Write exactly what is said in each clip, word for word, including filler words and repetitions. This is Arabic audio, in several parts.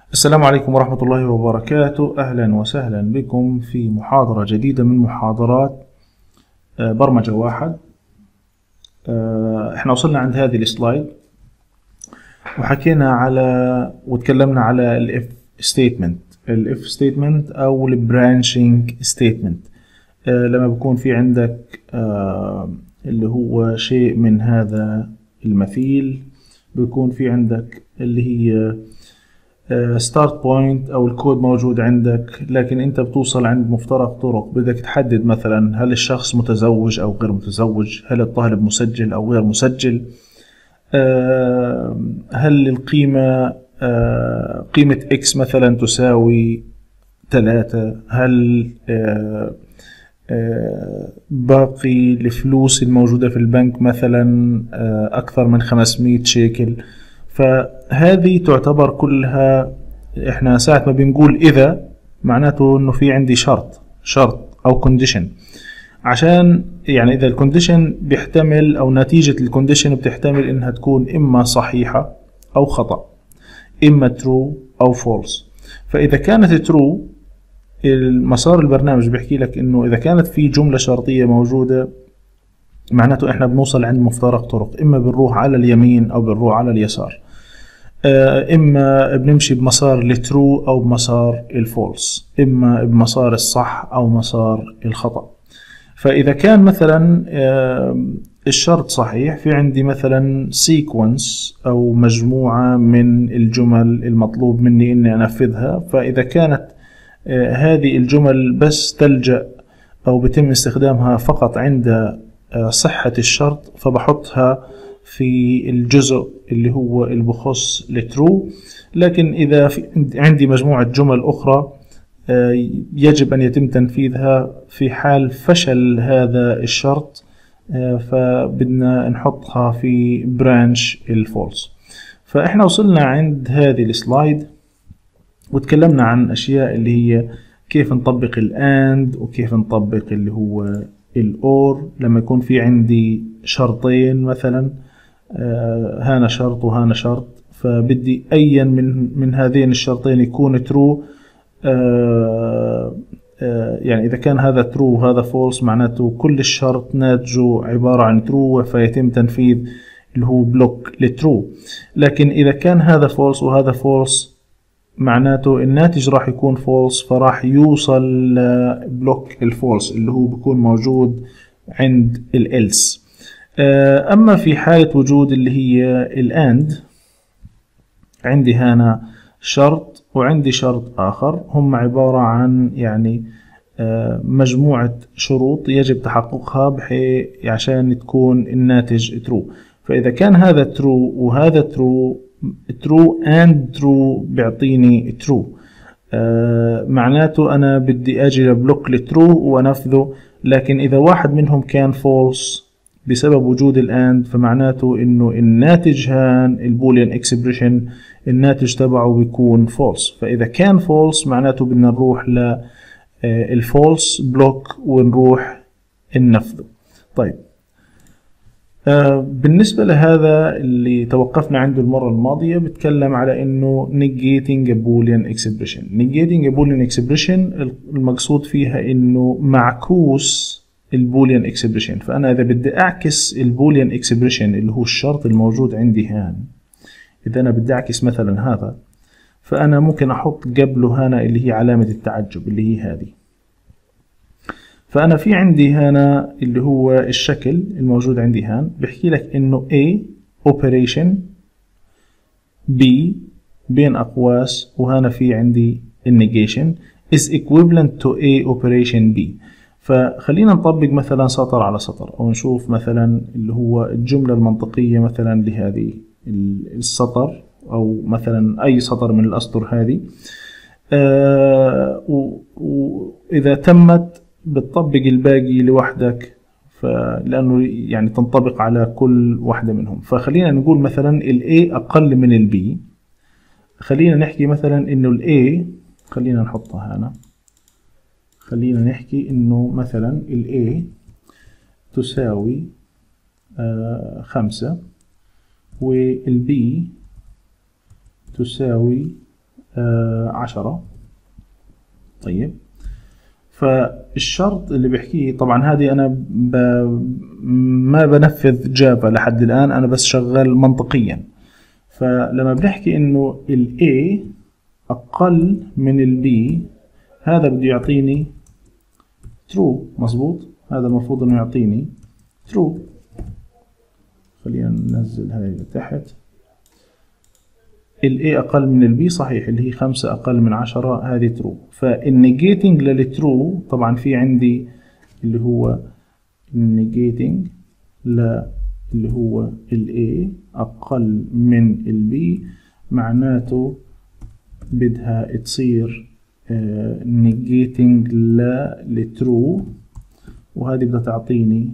السلام عليكم ورحمة الله وبركاته. أهلا وسهلا بكم في محاضرة جديدة من محاضرات برمجة واحد. احنا وصلنا عند هذه السلايد وحكينا على وتكلمنا على الاف ستيتمنت الاف ستيتمنت او البرانشنج ستيتمنت. لما بيكون في عندك اللي هو شيء من هذا المثيل، بيكون في عندك اللي هي ستارت بوينت او الكود موجود عندك، لكن انت بتوصل عند مفترق طرق. بدك تحدد مثلا هل الشخص متزوج او غير متزوج، هل الطالب مسجل او غير مسجل، هل القيمة قيمة اكس مثلا تساوي ثلاثة، هل باقي الفلوس الموجودة في البنك مثلا اكثر من خمسمائة شيكل. فهذه تعتبر كلها، احنا ساعة ما بنقول اذا معناته انه في عندي شرط شرط او كونديشن، عشان يعني اذا الكونديشن بيحتمل او نتيجة الكونديشن بتحتمل انها تكون اما صحيحة او خطأ، اما true او false. فاذا كانت true، المسار البرنامج بيحكي لك انه اذا كانت في جملة شرطية موجودة معناته احنا بنوصل عند مفترق طرق، اما بنروح على اليمين او بنروح على اليسار، اما بنمشي بمسار الترو او بمسار الفولس، اما بمسار الصح او مسار الخطأ. فاذا كان مثلا الشرط صحيح، في عندي مثلا سيكونس او مجموعة من الجمل المطلوب مني اني انفذها. فاذا كانت هذه الجمل بس تلجأ او بتم استخدامها فقط عند صحة الشرط، فبحطها في الجزء اللي هو اللي بخص الترو. لكن إذا في عندي مجموعة جمل أخرى يجب أن يتم تنفيذها في حال فشل هذا الشرط، فبدنا نحطها في برانش الفولس. فإحنا وصلنا عند هذه السلايد وتكلمنا عن أشياء اللي هي كيف نطبق الأند وكيف نطبق اللي هو الأور. لما يكون في عندي شرطين مثلا، آه هانا شرط وهانا شرط، فبدي أيا من من هذين الشرطين يكون ترو. آه آه يعني إذا كان هذا ترو وهذا فولس معناته كل الشرط ناتجه عبارة عن ترو، فيتم تنفيذ اللي هو بلوك للترو. لكن إذا كان هذا فولس وهذا فولس معناته الناتج راح يكون فولس، فراح يوصل لبلوك الفولس اللي هو بيكون موجود عند الإلس. أما في حالة وجود اللي هي الأند، عندي هنا شرط وعندي شرط آخر، هم عبارة عن يعني مجموعة شروط يجب تحققها بحيث عشان تكون الناتج true. فإذا كان هذا true وهذا true true and true بيعطيني true، آه معناته أنا بدي أجي لبلوك الترو وأنفذه. لكن إذا واحد منهم كان false بسبب وجود الأند، فمعناته إنه الناتج هان البوليان إكسبريشن الناتج تبعه بيكون false. فإذا كان false معناته بدنا نروح للفولس بلوك ونروح ننفذه. طيب، آه بالنسبة لهذا اللي توقفنا عنده المرة الماضية بتكلم على انه negating a boolean expression. negating a boolean expression المقصود فيها انه معكوس البوليان اكسبريشن. فانا اذا بدي اعكس البوليان اكسبريشن اللي هو الشرط الموجود عندي هان، اذا انا بدي اعكس مثلا هذا، فانا ممكن احط قبله هنا اللي هي علامة التعجب اللي هي هذه. فأنا في عندي هنا اللي هو الشكل الموجود عندي هان بحكي لك إنه A operation B بين أقواس، وهنا في عندي النيجيشن is equivalent to A operation B. فخلينا نطبق مثلا سطر على سطر، أو نشوف مثلا اللي هو الجملة المنطقية مثلا لهذه السطر، أو مثلا أي سطر من الأسطر هذه. آه وإذا تمت بتطبق الباقي لوحدك، فلأنه يعني تنطبق على كل واحدة منهم. فخلينا نقول مثلا ال A أقل من ال B. خلينا نحكي مثلا إنه ال A، خلينا نحطها هنا، خلينا نحكي إنه مثلا ال A تساوي آه خمسة، وال B تساوي آه عشرة. طيب فالشرط اللي بحكيه طبعا هذه أنا ب... ما بنفذ جافا لحد الآن، أنا بس شغال منطقيا. فلما بنحكي إنه ال A أقل من ال B، هذا بده يعطيني true. مظبوط، هذا المفروض إنه يعطيني true. خلينا ننزل هاي لتحت. ال A أقل من ال B صحيح، اللي هي خمسة أقل من عشرة، هذه true. فالنيجيتنج للترو طبعا في عندي اللي هو النيجيتنج ل اللي هو ال A أقل من ال B، معناته بدها تصير نيجيتنج للترو، وهذه بدها تعطيني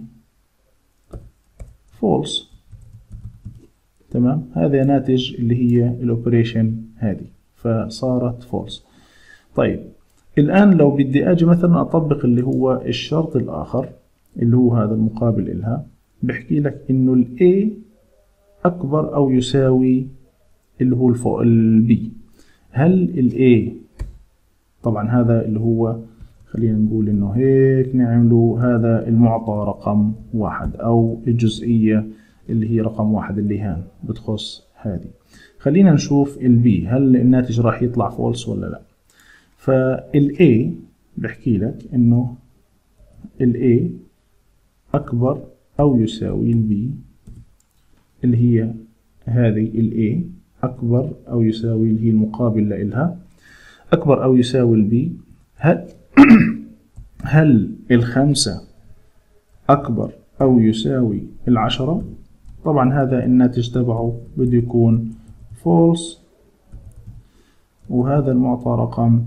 false. تمام، هذا ناتج اللي هي الاوبريشن هذه، فصارت false. طيب الآن لو بدي أجي مثلا أطبق اللي هو الشرط الآخر اللي هو هذا المقابل إلها، بحكي لك إنه ال A أكبر أو يساوي اللي هو الفوق ال B. هل ال A طبعا هذا اللي هو خلينا نقول إنه هيك نعمله، هذا المعطى رقم واحد أو الجزئية اللي هي رقم واحد اللي هان بتخص هذه. خلينا نشوف ال B هل الناتج راح يطلع فولس ولا لا. فال A بحكي لك إنه ال A أكبر أو يساوي ال B، اللي هي هذه ال A أكبر أو يساوي اللي هي المقابل لإلها أكبر أو يساوي ال B. هل هل الخمسة أكبر أو يساوي العشرة؟ طبعا هذا الناتج تبعه بده يكون false، وهذا المعطى رقم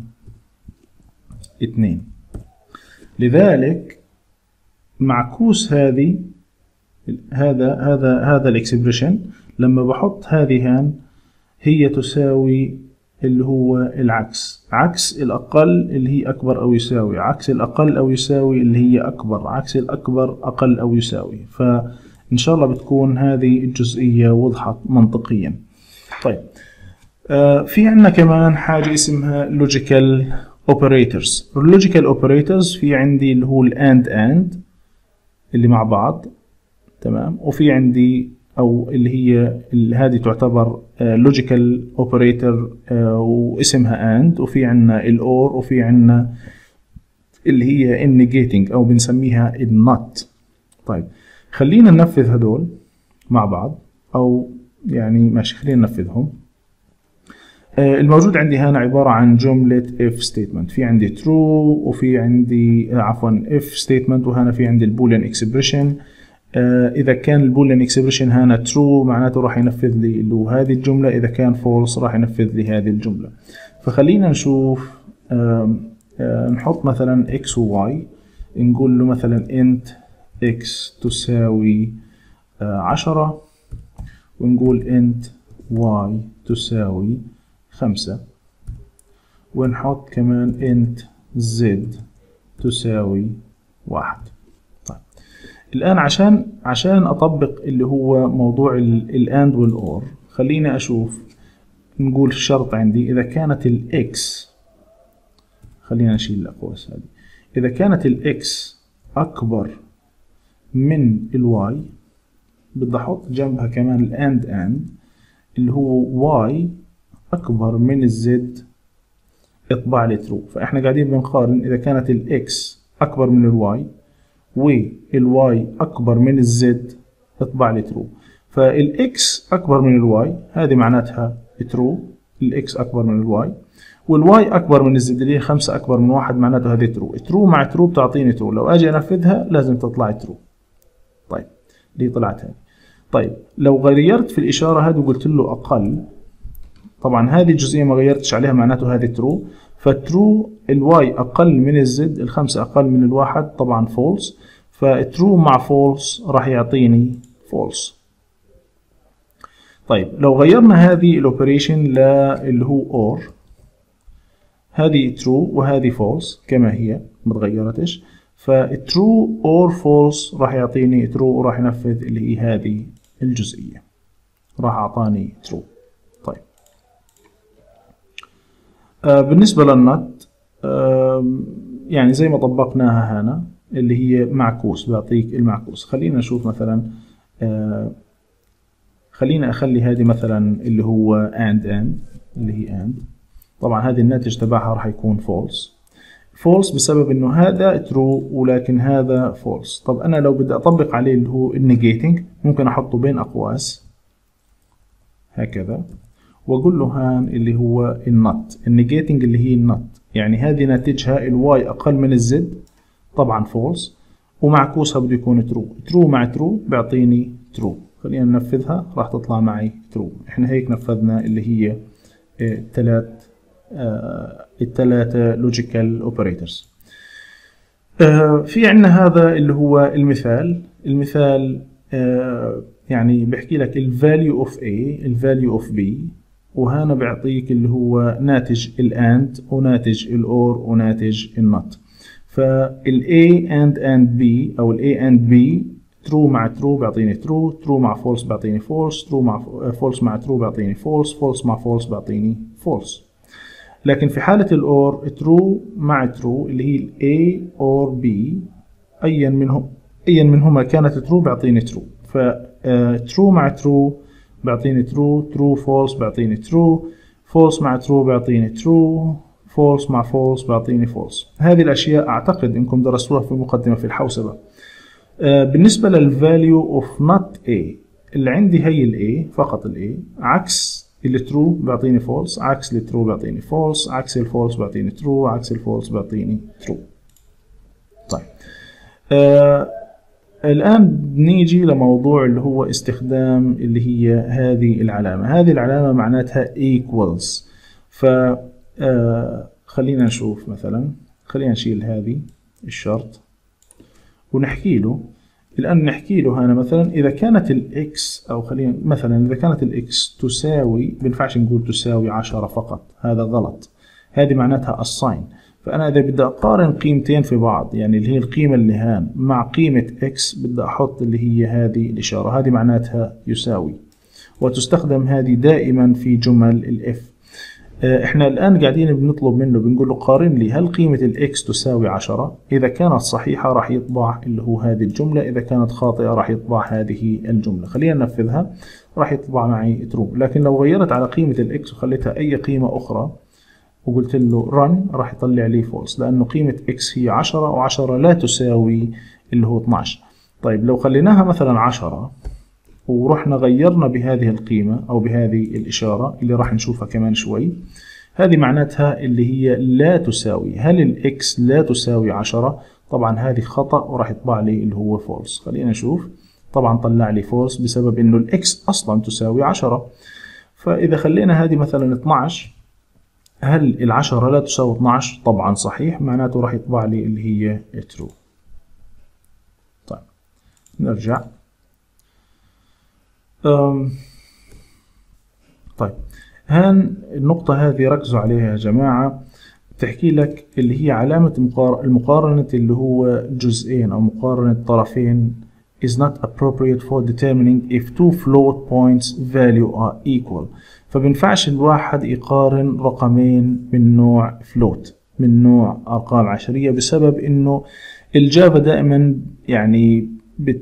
اثنين. لذلك معكوس هذه هذا هذا هذا الاكسبريشن لما بحط هذه هان هي تساوي اللي هو العكس، عكس الأقل اللي هي أكبر أو يساوي، عكس الأقل أو يساوي اللي هي أكبر، عكس الأكبر أقل أو يساوي. فإن شاء الله بتكون هذه الجزئية وضحت منطقيا. طيب آه في عندنا كمان حاجة اسمها logical operators. logical operators في عندي اللي هو الأند أند اللي مع بعض، تمام، وفي عندي أو اللي هي اللي هذه تعتبر logical operator واسمها and، وفي عنا ال or، وفي عنا اللي هي negating أو بنسميها not. طيب خلينا ننفذ هدول مع بعض، أو يعني ماشي خلينا ننفذهم. الموجود عندي هنا عبارة عن جملة if statement، في عندي true وفي عندي عفوا if statement، وهنا في عندي البوليان expression. آه إذا كان البوليان اكسبريشن هنا true معناته راح ينفذ لي اللي هو هذه الجملة، إذا كان false راح ينفذ لي هذه الجملة. فخلينا نشوف آه آه نحط مثلا x و y، نقول له مثلا int x تساوي آه عشرة، ونقول int y تساوي خمسة، ونحط كمان int z تساوي واحد. الآن عشان عشان أطبق اللي هو موضوع الأند والأور، خليني أشوف نقول الشرط عندي إذا كانت الإكس، خلينا نشيل الأقواس هذه، إذا كانت الإكس أكبر من الواي بدي أحط جنبها كمان الأند أند اللي هو واي أكبر من الزد اطبع لي ترو. فإحنا قاعدين بنقارن إذا كانت الإكس أكبر من الواي والواي أكبر من الزد اطبع لي ترو. فالإكس أكبر من الواي هذه معناتها ترو، الإكس أكبر من الواي، والواي أكبر من الزد اللي هي خمسة أكبر من واحد معناته هذه ترو. ترو مع ترو بتعطيني ترو، لو أجي أنفذها لازم تطلع ترو. طيب دي طلعت هذه. طيب لو غيرت في الإشارة هذه وقلت له أقل، طبعا هذه الجزئية ما غيرتش عليها معناته هذه ترو، فترو الواي أقل من الزد، الخمسة أقل من الواحد طبعا فولس، فترو مع فولس راح يعطيني فولس. طيب لو غيرنا هذه الأوبريشن للي هو أور، هذه ترو وهذه فولس كما هي ما تغيرتش، فترو أور فولس راح يعطيني ترو وراح ينفذ اللي هي هذه الجزئية، راح أعطاني ترو. طيب آه بالنسبة للنت آه يعني زي ما طبقناها هنا اللي هي معكوس، بعطيك المعكوس. خلينا نشوف مثلا آه خلينا أخلي هذه مثلا اللي هو and and اللي هي and. طبعا هذه الناتج تبعها راح يكون false. false بسبب انه هذا true ولكن هذا false. طب انا لو بدي اطبق عليه اللي هو النيجيتنج ممكن احطه بين اقواس هكذا واقول له هان اللي هو النت. النيجيتنج اللي هي النت يعني هذه ناتجها الواي اقل من الزد طبعا false، ومعكوسها بده يكون true. true مع true بيعطيني true. خلينا ننفذها راح تطلع معي true. احنا هيك نفذنا اللي هي الثلاث آه الثلاثة لوجيكال اوبريتورز. آه في عندنا هذا اللي هو المثال. المثال آه يعني بحكي لك الفاليو اوف A الفاليو اوف B، وهنا بيعطيك اللي هو ناتج الاند وناتج الاور وناتج النوت. فال A and and B او ال A and B true مع true بيعطيني true، true مع false بيعطيني false، true مع false مع true بيعطيني false، false مع false بيعطيني false. لكن في حالة الأور true مع true اللي هي ال A or B أيا منهم أيا منهما كانت true بيعطيني true. ف uh, true مع true بيعطيني true، true false بيعطيني true، false مع true بيعطيني true، false مع false بيعطيني false. هذه الأشياء أعتقد إنكم درستوها في مقدمة في الحوسبة. uh, بالنسبة للvalue of not A اللي عندي هي ال A فقط ال A، عكس اللي ترو بيعطيني فولس، عكس اللي ترو بيعطيني فولس، عكس الفولس بيعطيني ترو، عكس الفولس بيعطيني ترو. طيب آه الآن بنيجي لموضوع اللي هو استخدام اللي هي هذه العلامة. هذه العلامة معناتها equals. ف آه خلينا نشوف مثلا، خلينا نشيل هذه الشرط ونحكي له. الآن نحكي له هنا مثلا إذا كانت الإكس أو خلينا مثلا إذا كانت الإكس تساوي، بنفعش نقول تساوي عشرة فقط، هذا غلط. هذه معناتها assign. فأنا إذا بدي أقارن قيمتين في بعض يعني اللي هي القيمة اللي هان مع قيمة إكس بدي أحط اللي هي هذه الإشارة، هذه معناتها يساوي، وتستخدم هذه دائما في جمل الإف. احنا الآن قاعدين بنطلب منه بنقول له قارن لي هل قيمة الإكس تساوي عشرة. إذا كانت صحيحة راح يطبع اللي هو هذه الجملة، إذا كانت خاطئة راح يطبع هذه الجملة. خلينا ننفذها راح يطبع معي ترو. لكن لو غيرت على قيمة الإكس وخليتها أي قيمة أخرى وقلت له run راح يطلع لي فولس، لأنه قيمة إكس هي عشرة وعشرة لا تساوي اللي هو اثناشر. طيب لو خليناها مثلا عشرة ورحنا غيرنا بهذه القيمة أو بهذه الإشارة اللي راح نشوفها كمان شوي، هذه معناتها اللي هي لا تساوي. هل الإكس لا تساوي عشرة؟ طبعا هذه خطأ وراح يطبع لي اللي هو فولس. خلينا نشوف، طبعا طلع لي فولس بسبب إنه الإكس أصلا تساوي عشرة. فإذا خلينا هذه مثلا اثناشر، هل العشرة لا تساوي اثناشر؟ طبعا صحيح، معناته راح يطبع لي اللي هي true. طيب نرجع. أم طيب هان النقطة هذه ركزوا عليها يا جماعة، بتحكي لك اللي هي علامة المقارنة اللي هو جزئين أو مقارنة طرفين is not appropriate for determining if two float points value are equal. فبنفعش الواحد يقارن رقمين من نوع float من نوع أرقام عشرية، بسبب إنه الجافا دائما يعني بت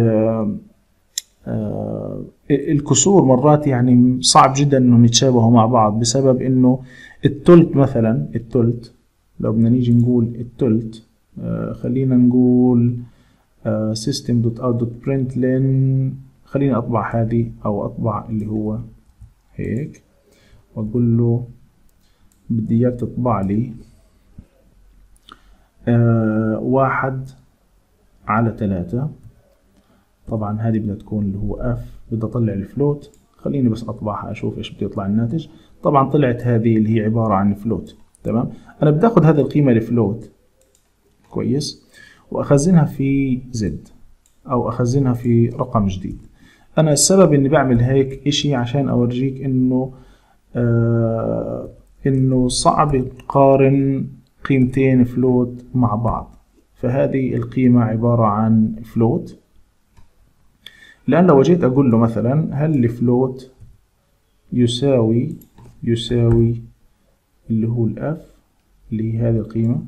آه الكسور مرات يعني صعب جدا انهم يتشابهوا مع بعض، بسبب انه التلت مثلا التلت لو بدنا نيجي نقول التلت آه خلينا نقول آه system.out.println، خلينا اطبع هذه او اطبع اللي هو هيك واقول له بدي اياك تطبع لي آه واحد على ثلاثة. طبعا هذه بدها تكون اللي هو اف، بدي اطلع الفلوت. خليني بس اطبعها اشوف ايش بده يطلع الناتج. طبعا طلعت هذه اللي هي عبارة عن فلوت. تمام، انا بدي اخذ هذه القيمة الفلوت كويس واخزنها في زد او اخزنها في رقم جديد. انا السبب اني بعمل هيك اشي عشان اورجيك انه آه انه صعب تقارن قيمتين فلوت مع بعض. فهذه القيمة عبارة عن فلوت. الآن لو جيت أقول له مثلا هل الفلوت يساوي يساوي اللي هو الاف اللي هي هذه القيمة.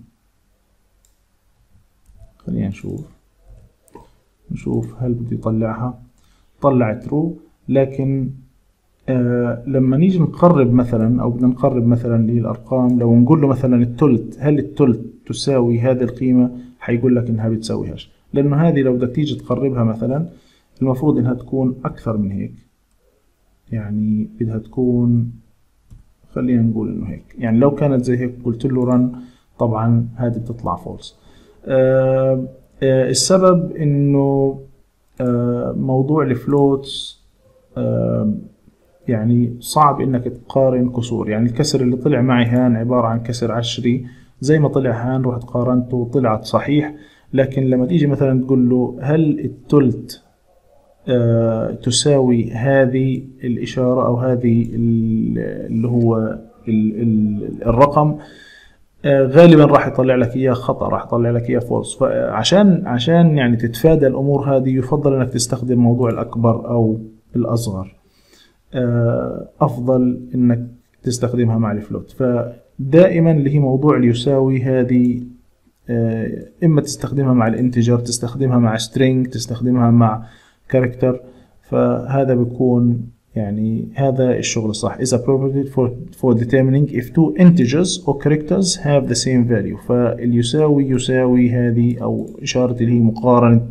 خلينا نشوف نشوف هل بدي يطلعها. طلع ترو، لكن آه لما نيجي نقرب مثلا، او بدنا نقرب مثلا للارقام، لو نقول له مثلا التلت، هل التلت تساوي هذه القيمة؟ حيقول لك انها بتساويهاش، لانه هذه لو بدك تيجي تقربها مثلا المفروض انها تكون اكثر من هيك، يعني بدها تكون، خلينا نقول انه هيك، يعني لو كانت زي هيك قلت له رن طبعا هذه بتطلع فولس. آه آه السبب انه آه موضوع الفلوتس آه يعني صعب انك تقارن كسور. يعني الكسر اللي طلع معي هان عبارة عن كسر عشري، زي ما طلع هان رحت قارنته طلعت صحيح. لكن لما تيجي مثلا تقول له هل التلت آه تساوي هذه الإشارة أو هذه اللي هو ال ال الرقم، آه غالبا راح يطلع لك إياه خطأ، راح يطلع لك إياه فولس. فعشان عشان يعني تتفادى الأمور هذه يفضل أنك تستخدم موضوع الأكبر أو الأصغر. آه أفضل أنك تستخدمها مع الفلوت. فدائما اللي هي موضوع اللي يساوي هذه آه إما تستخدمها مع الانتجر، تستخدمها مع string، تستخدمها مع كاركتر. فهذا بيكون يعني هذا الشغل الصح. is appropriate for for determining if two integers or characters have the same value. فاللي يساوي يساوي هذه أو إشارة اللي هي مقارنة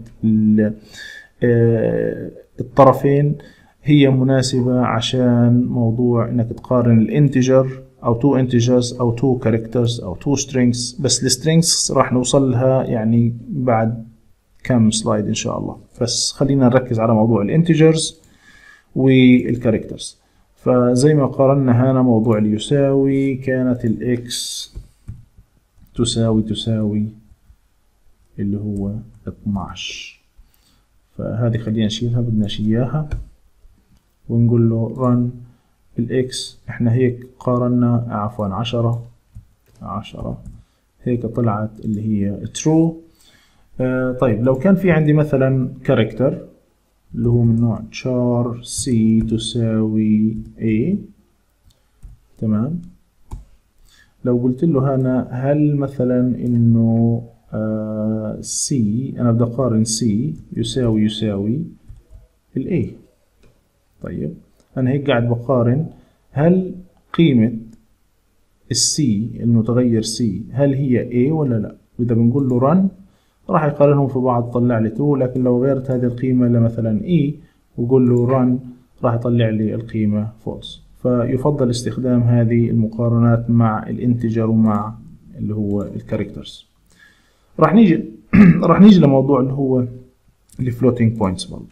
الطرفين هي مناسبة عشان موضوع إنك تقارن الانتجر أو two integers أو two characters أو two strings. بس السترينجز راح نوصل لها يعني بعد كم سلايد إن شاء الله. بس خلينا نركز على موضوع الانتجرز والكاركترز. فزي ما قارنا هنا موضوع اللي يساوي، كانت الإكس تساوي تساوي اللي هو اثناشر. فهذه خلينا نشيلها، بدنا نشيلها ونقول له run الإكس. إحنا هيك قارنا عفوا عشرة عشرة، هيك طلعت اللي هي true. آه طيب لو كان في عندي مثلا كاركتر اللي هو من نوع char c تساوي a، تمام. لو قلت له هنا هل مثلا انه آه c، انا بدي اقارن c يساوي يساوي ال a. طيب انا هيك قاعد بقارن هل قيمة السي المتغير c هل هي a ولا لا. اذا بنقول له run راح يقارنهم في بعض طلع لي true. لكن لو غيرت هذه القيمة لمثلا e وقول له run راح يطلع لي القيمة false. فيفضل استخدام هذه المقارنات مع الانتجر ومع اللي هو الكاركترز. راح نيجي راح نيجي لموضوع اللي هو الفلوتينج بوينتس برضه.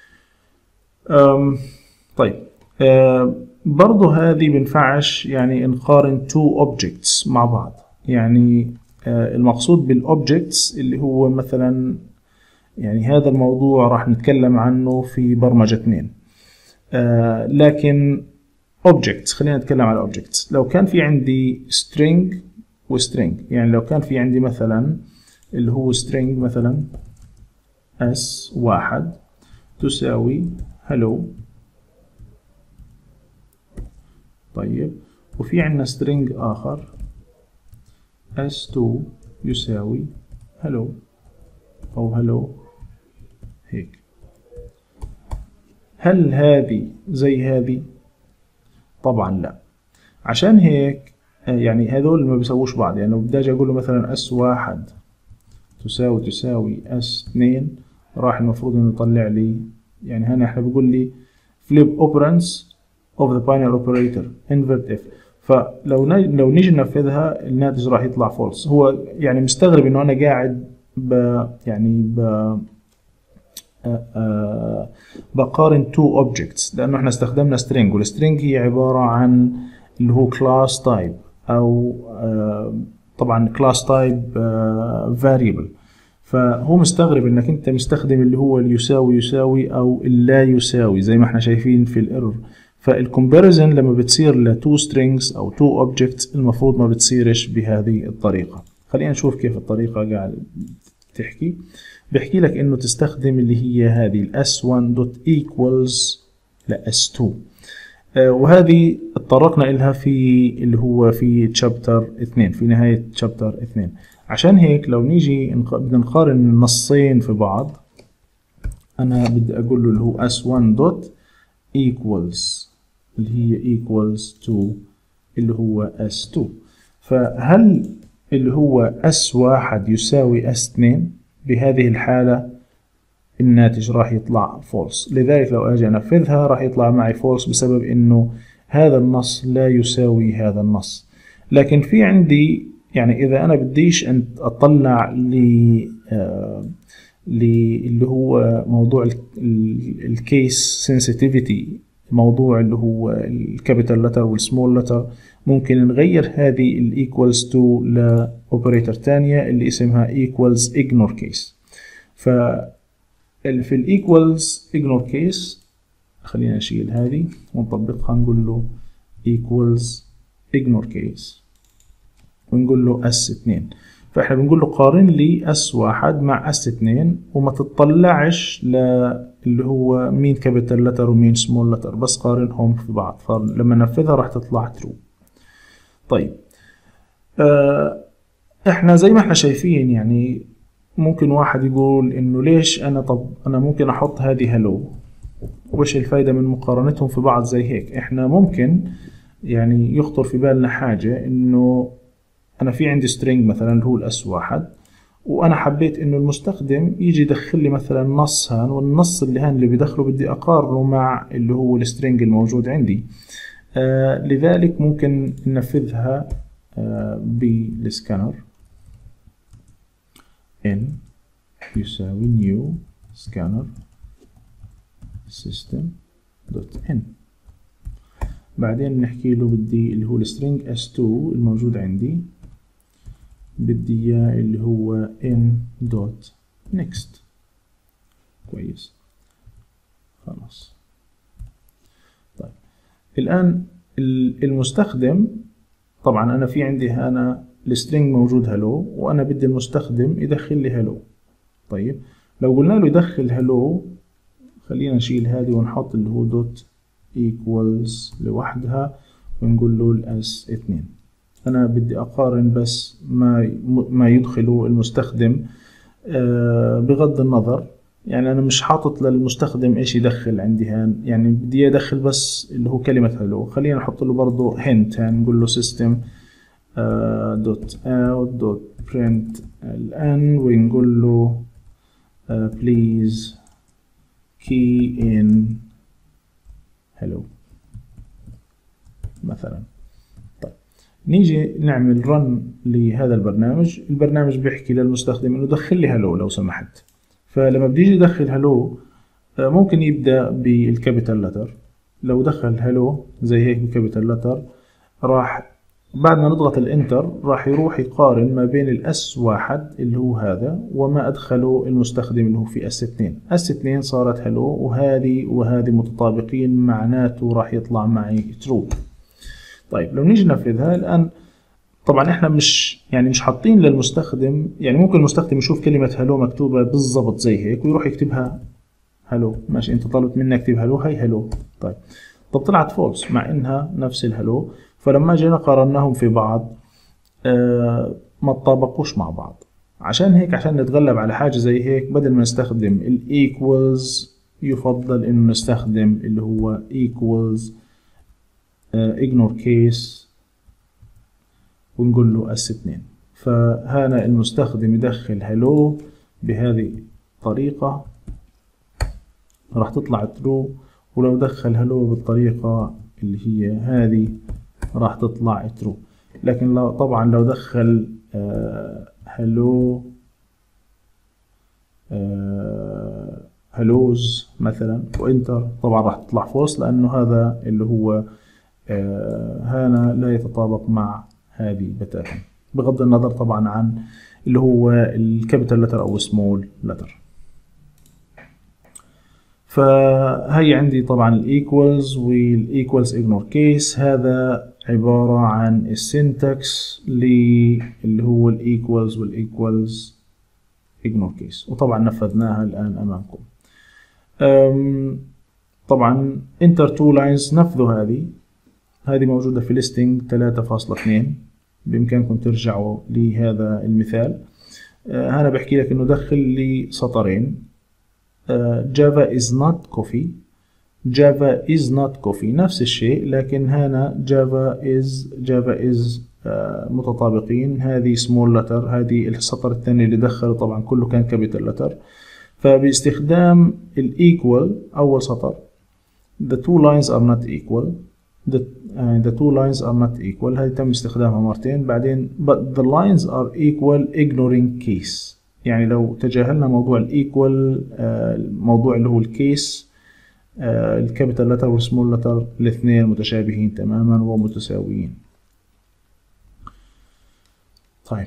طيب أه برضه هذه بنفعش يعني نقارن two objects مع بعض. يعني المقصود بالاوبجكتس اللي هو مثلا يعني هذا الموضوع راح نتكلم عنه في برمجة اثنين. آه لكن objects، خلينا نتكلم على objects. لو كان في عندي string و string، يعني لو كان في عندي مثلا اللي هو string مثلا اس واحد تساوي hello. طيب وفي عندنا string آخر اس تو يساوي hello أو hello هيك. هل هذه زي هذه؟ طبعا لا. عشان هيك يعني هذول ما بيساووش بعض. يعني لو بدي اجي اقول له مثلا اس واحد تساوي تساوي اس اثنين، راح المفروض انه يطلع لي، يعني هنا احنا بيقول لي flip operands of the binary operator invert if. فلو لو نيجي ننفذها الناتج راح يطلع فولس. هو يعني مستغرب انه انا قاعد ب يعني ب آآ آآ بقارن two objects، لانه احنا استخدمنا string، والstring هي عبارة عن اللي هو class type او طبعا class type variable. فهو مستغرب انك انت مستخدم اللي هو اليساوي يساوي او اللا يساوي زي ما احنا شايفين في الايرور. فالكومباريزن لما بتصير ل two strings او two objects المفروض ما بتصيرش بهذه الطريقة. خلينا نشوف كيف الطريقة قاعد تحكي. بحكي لك انه تستخدم اللي هي هذه ال اس one dot equals ل اس two. وهذه اتطرقنا إلها في اللي هو في تشابتر اثنين، في نهاية تشابتر اثنين. عشان هيك لو نيجي بدنا نقارن النصين في بعض، أنا بدي أقول له اللي هو اس واحد دوت equals اللي هي equals to اللي هو اس تو. فهل اللي هو اس واحد يساوي اس اثنين؟ بهذه الحالة الناتج راح يطلع false، لذلك لو أجي أنفذها راح يطلع معي false بسبب إنه هذا النص لا يساوي هذا النص. لكن في عندي يعني إذا أنا بديش أن أطلع ل اللي هو موضوع الكيس سنسيتيفيتي، موضوع اللي هو الكابيتال لتر والسمول لتر، ممكن نغير هذه الايكوالز تو لاوبريتور ثانيه اللي اسمها equals ignore case. ف في الايكوالز ignore case خلينا نشيل هذه ونطبقها، نقول له equals ignore case ونقول له اس اثنين. فاحنا بنقول له قارن لي اس واحد مع اس اثنين وما تطلعش اللي هو مين كابيتال لتر ومين سمول لتر، بس قارنهم في بعض، فلما ننفذها راح تطلع ترو. طيب آه احنا زي ما احنا شايفين يعني ممكن واحد يقول انه ليش انا طب انا ممكن احط هذه هلو، وش الفايدة من مقارنتهم في بعض زي هيك؟ احنا ممكن يعني يخطر في بالنا حاجة انه انا في عندي string مثلا اللي هو الاس واحد، وانا حبيت انه المستخدم يجي يدخل لي مثلا نص هان، والنص اللي هان اللي بيدخله بدي اقارنه مع اللي هو السترينج الموجود عندي. آه لذلك ممكن ننفذها آه بالسكانر n يساوي new scanner system دوت n. بعدين نحكي له بدي اللي هو السترينج اس تو الموجود عندي بدي اياه اللي هو n دوت next. كويس خلاص. طيب الآن المستخدم طبعا أنا في عندي هنا السترينج موجود هلو، وأنا بدي المستخدم يدخل لي هلو. طيب لو قلنا له يدخل هلو، خلينا نشيل هذه ونحط اللي هو دوت equals لوحدها ونقول له الاس اثنين. أنا بدي أقارن بس ما ما يدخله المستخدم آه بغض النظر، يعني أنا مش حاطط للمستخدم إيش يدخل عندي هان، يعني بدي أدخل بس اللي هو كلمة هلو. خلينا نحط له برضه hint، هان نقول له system دوت out دوت print الآن ونقول له uh, please key in hello مثلا. طيب نيجي نعمل run لهذا البرنامج. البرنامج بيحكي للمستخدم انه دخل لي هلو لو سمحت. فلما بدي يجي يدخل هلو ممكن يبدأ بالكابيتال لتر. لو دخل هلو زي هيك بالكابيتال لتر، راح بعد ما نضغط الانتر راح يروح يقارن ما بين الاس واحد اللي هو هذا وما ادخله المستخدم اللي هو في اس اثنين. اس اثنين صارت هلو، وهذه وهذه متطابقين، معناته راح يطلع معي ترو. طيب لو نيجي ننفذها الان، طبعا احنا مش يعني مش حاطين للمستخدم، يعني ممكن المستخدم يشوف كلمة هلو مكتوبة بالضبط زي هيك ويروح يكتبها هلو. ماشي، انت طلبت مني اكتب هلو، هي هلو. طيب طب طلعت فولس مع انها نفس الهلو. فلما جينا قارناهم في بعض آه ما تطابقوش مع بعض. عشان هيك عشان نتغلب على حاجة زي هيك، بدل ما نستخدم الايكوالز يفضل انه نستخدم اللي هو equals آه ignore case ونقول له اس اثنين. فهنا المستخدم يدخل هلو بهذه الطريقة راح تطلع ترو، ولو دخل هلو بالطريقة اللي هي هذه راح تطلع ترو. لكن لو طبعا لو دخل هلو هلوز مثلا وانتر، طبعا راح تطلع فولس، لانه هذا اللي هو هنا لا يتطابق مع هذه بتاتا، بغض النظر طبعا عن اللي هو الكابيتال لتر او سمول لتر. فهي عندي طبعا الايكوالز والايكوالز اجنور كيس. هذا عبارة عن السنتكس اللي هو الايكوالز والايكوالز اجنور كيس، وطبعا نفذناها الان امامكم. طبعا enter two lines نفذوا هذه هذه موجودة في listing ثلاثة فاصلة اثنين، بإمكانكم ترجعوا لهذا المثال. آه أنا بحكي لك إنه دخل لي سطرين. آه Java is not coffee، Java is not coffee نفس الشيء، لكن هنا Java is Java is آه متطابقين. هذه small letter، هذه السطر الثاني اللي دخله طبعا كله كان capital letter. فباستخدام ال equal أول سطر the two lines are not equal the, uh, the two lines are not equal، هذه تم استخدامها مرتين. بعدين but the lines are equal ignoring case، يعني لو تجاهلنا موضوع ال equal آه الموضوع اللي هو الكيس، آه الكابيتال لتر والسمول لتر الاثنين متشابهين تماما ومتساويين. طيب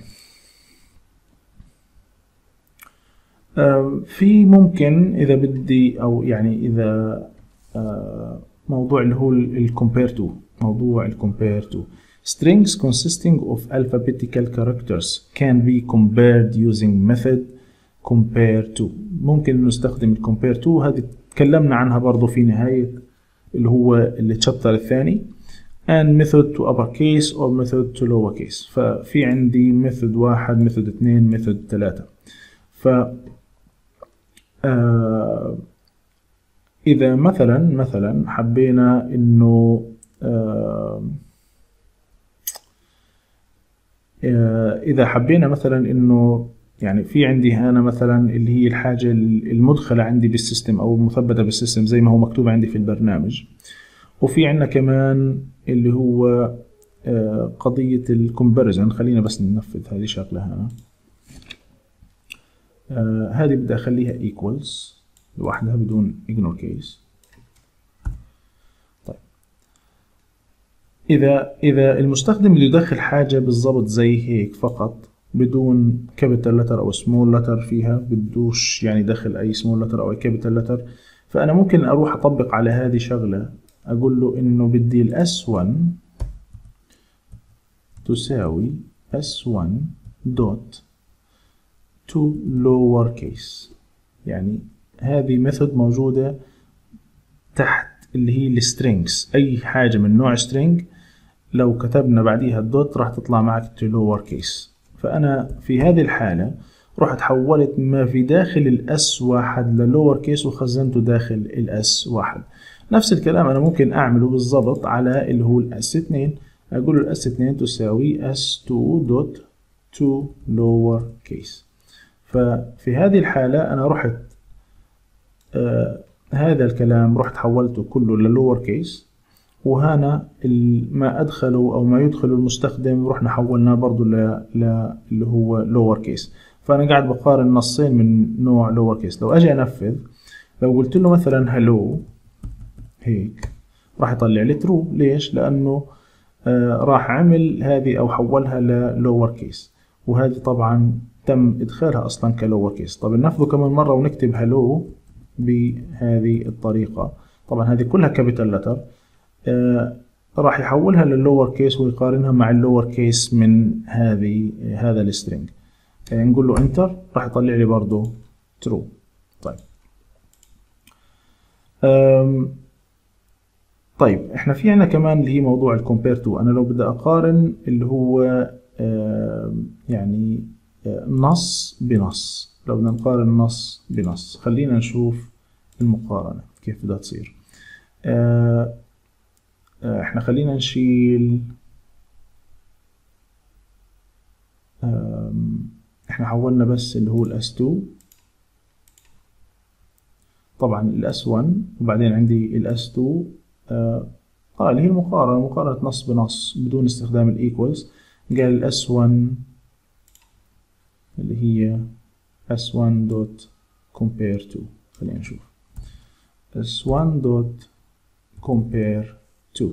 آه في ممكن إذا بدي أو يعني إذا آه موضوع اللي هو ال compare to، موضوع ال compare to strings consisting of alphabetical characters can be compared using method compare to. ممكن نستخدم ال compare to، هذه تكلمنا عنها برضو في نهاية اللي هو الشابتر الثاني. and method to uppercase or method to lowercase. ففي عندي method واحد method اثنين method ثلاثة. ف آه إذا مثلا مثلا حبينا إنه آه إذا حبينا مثلا إنه يعني في عندي هنا مثلا اللي هي الحاجة المدخلة عندي بالسيستم أو المثبتة بالسيستم زي ما هو مكتوب عندي في البرنامج، وفي عندنا كمان اللي هو آه قضية الكومباريزون. خلينا بس ننفذ هذه شغلة هنا. آه هذه بدي أخليها equals لوحدها بدون ignore case. طيب إذا إذا المستخدم اللي يدخل حاجة بالضبط زي هيك فقط بدون capital letter أو small letter فيها، بدوش يعني دخل أي small letter أو أي capital letter، فأنا ممكن أروح أطبق على هذه شغلة، أقول له إنه بدي ال إس واحد تساوي إس واحد دوت to lower case. يعني هذه ميثود موجودة تحت اللي هي السترينجز، أي حاجة من نوع string لو كتبنا بعديها الدوت راح تطلع معك to lower case. فأنا في هذه الحالة رحت حولت ما في داخل الأس واحد للور كيس وخزنته داخل الأس واحد. نفس الكلام أنا ممكن أعمله بالضبط على اللي هو الأس اثنين، أقول له الأس اثنين تساوي إس اثنين دوت to lower case. ففي هذه الحالة أنا رحت آه هذا الكلام رحت حولته كله للور كيس، وهنا ما أدخله أو ما يدخله المستخدم رحنا حولناه برضو ل اللي هو لور كيس. فأنا قاعد بقارن نصين من نوع لور كيس. لو أجي أنفذ، لو قلت له مثلا هلو هيك راح يطلع لي ترو. ليش؟ لأنه آه راح عمل هذه أو حولها للور كيس، وهذه طبعا تم إدخالها أصلا كلور كيس. طب ننفذه كمان مرة ونكتب هلو بهذه الطريقة. طبعا هذه كلها كابيتال لتر، آه راح يحولها لللور كيس ويقارنها مع اللور كيس من هذه هذا السترينج. آه نقول له انتر راح يطلع لي برضه ترو. طيب طيب احنا في عنا كمان اللي هي موضوع الكومبير تو. انا لو بدي اقارن اللي هو يعني نص بنص، لو بدنا نقارن نص بنص، خلينا نشوف المقارنة كيف بدها تصير. احنا خلينا نشيل، احنا حولنا بس اللي هو الاس اثنين، طبعا الاس واحد، وبعدين عندي الاس اثنين اه اللي هي المقارنة، مقارنة نص بنص بدون استخدام الايكوالز. قال الاس واحد اللي هي اس واحد دوت compare to، خلينا نشوف اس واحد دوت compare to.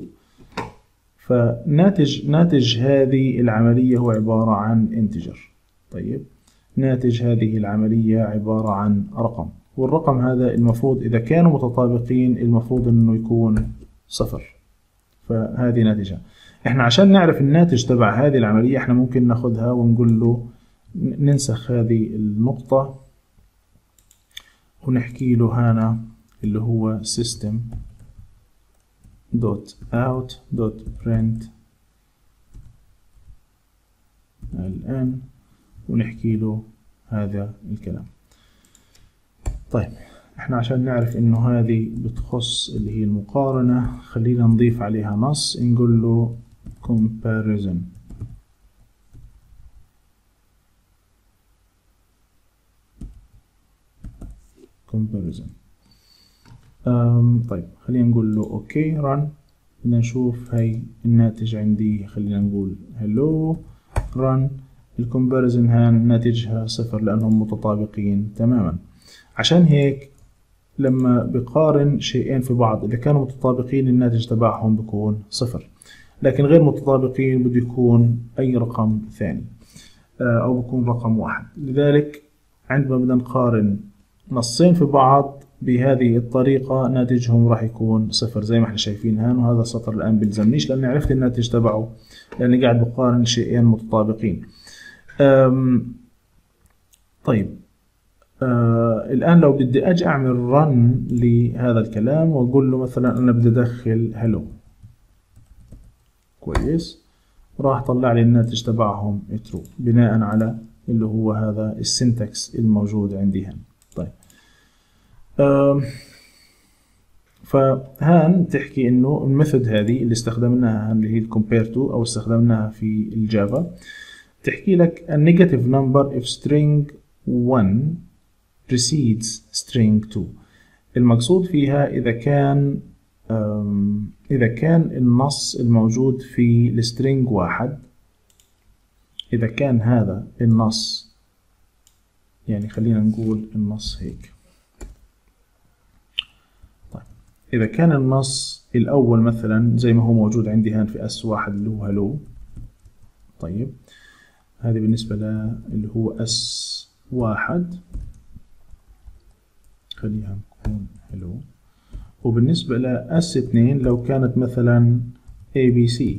فناتج ناتج هذه العملية هو عبارة عن integer. طيب ناتج هذه العملية عبارة عن رقم، والرقم هذا المفروض إذا كانوا متطابقين المفروض إنه يكون صفر. فهذه ناتجها. إحنا عشان نعرف الناتج تبع هذه العملية إحنا ممكن ناخدها ونقول له ننسخ هذه النقطة ونحكي له هنا اللي هو system dot out dot print الآن ونحكي له هذا الكلام. طيب احنا عشان نعرف انه هذه بتخص اللي هي المقارنة خلينا نضيف عليها نص نقول له comparison. comparison. أم طيب خلينا نقول له اوكي رن. بدنا نشوف هاي الناتج عندي، خلينا نقول hello run. الكومباريزن هان ناتجها صفر لأنهم متطابقين تماما. عشان هيك لما بقارن شيئين في بعض إذا كانوا متطابقين الناتج تبعهم بيكون صفر، لكن غير متطابقين بده يكون أي رقم ثاني أو بيكون رقم واحد. لذلك عندما بدنا نقارن نصين في بعض بهذه الطريقة ناتجهم راح يكون صفر زي ما احنا شايفين هان. وهذا السطر الآن بيلزمنيش لأني عرفت الناتج تبعه لأني قاعد بقارن شيئين متطابقين. أم طيب أه الآن لو بدي أجي أعمل رن لهذا الكلام وأقول له مثلا أنا بدي أدخل هلو كويس، راح طلع لي الناتج تبعهم true بناء على اللي هو هذا السنتكس الموجود عندي هنا. طيب أه فهان تحكي إنه الميثود هذه اللي استخدمناها اللي هي compare to أو استخدمناها في الجافا تحكي لك a negative number if string one precedes string two. المقصود فيها إذا كان إذا كان النص الموجود في السترينج واحد، إذا كان هذا النص يعني خلينا نقول النص هيك. طيب إذا كان النص الأول مثلا زي ما هو موجود عندي هان في اس واحد اللي هو هلو. طيب هذه بالنسبة له اللي هو اس واحد خليها تكون هلو، وبالنسبة ل اس اثنين لو كانت مثلا A B C،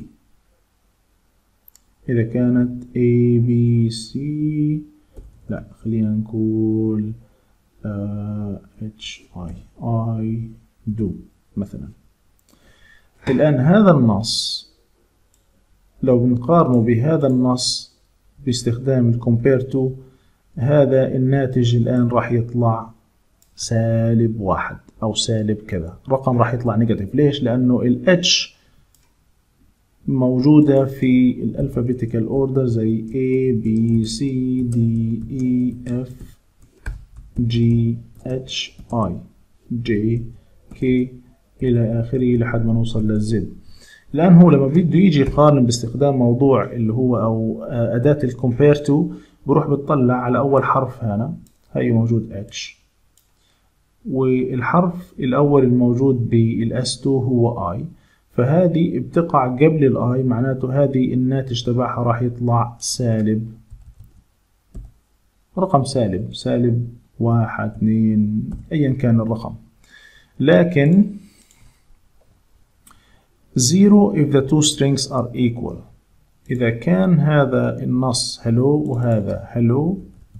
إذا كانت A B C لا خلينا نقول uh, H I I do مثلا. الآن هذا النص لو بنقارنه بهذا النص باستخدام الكومبير تو، هذا الناتج الآن راح يطلع سالب واحد أو سالب كذا، رقم راح يطلع نيجاتيف. ليش؟ لأنه ال H موجودة في الألفابيتيكال أوردر زي A B C D E F G H I J K إلى آخره لحد ما نوصل للزد. الآن هو لما بده يجي يقارن باستخدام موضوع اللي هو أو أداة الكومبير تو بروح بتطلع على أول حرف هنا، هي موجود H، والحرف الأول الموجود بالاس تو هو I، فهذه بتقع قبل الاي، معناته هذه الناتج تبعها راح يطلع سالب رقم سالب سالب واحد اثنين ايا كان الرقم. لكن zero if the two strings are equal. إذا كان هذا النص hello وهذا hello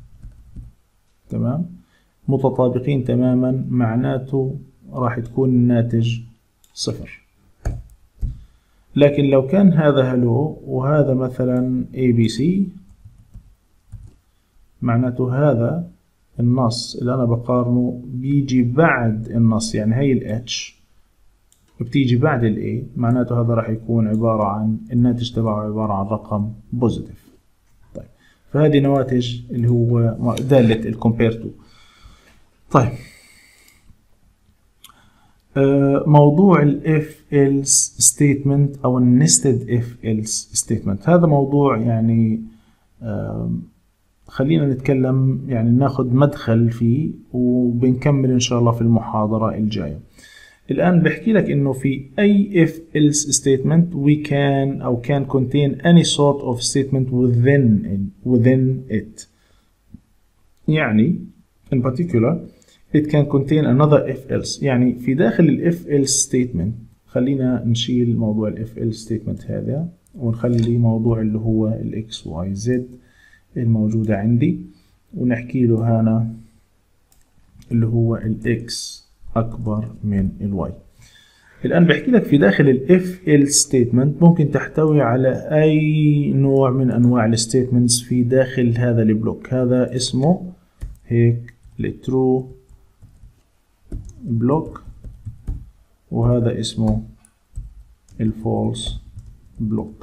تمام متطابقين تماما، معناته راح تكون الناتج صفر. لكن لو كان هذا hello وهذا مثلا A B C، معناته هذا النص اللي أنا بقارنه بيجي بعد النص، يعني هي ال H بتيجي بعد ال A، معناته هذا راح يكون عبارة عن الناتج تبعه عبارة عن رقم بوزيتيف. طيب فهذه نواتج اللي هو دالة الكومبير تو. طيب موضوع ال if else statement أو ال nested if else statement، هذا موضوع يعني خلينا نتكلم يعني ناخد مدخل فيه وبنكمل إن شاء الله في المحاضرة الجاية. الآن بحكي لك إنه في أي if else statement we can أو can contain any sort of statement within it, within it. يعني in particular it can contain another if else. يعني في داخل ال if else statement خلينا نشيل موضوع ال if else statement هذا ونخلي موضوع اللي هو ال x y z الموجودة عندي، ونحكي له هنا اللي هو ال x أكبر من الواي. الآن بحكي لك في داخل ال if else statement ممكن تحتوي على أي نوع من أنواع الستيتمنتس في داخل هذا البلوك. هذا اسمه هيك الترو بلوك، وهذا اسمه الفولس بلوك.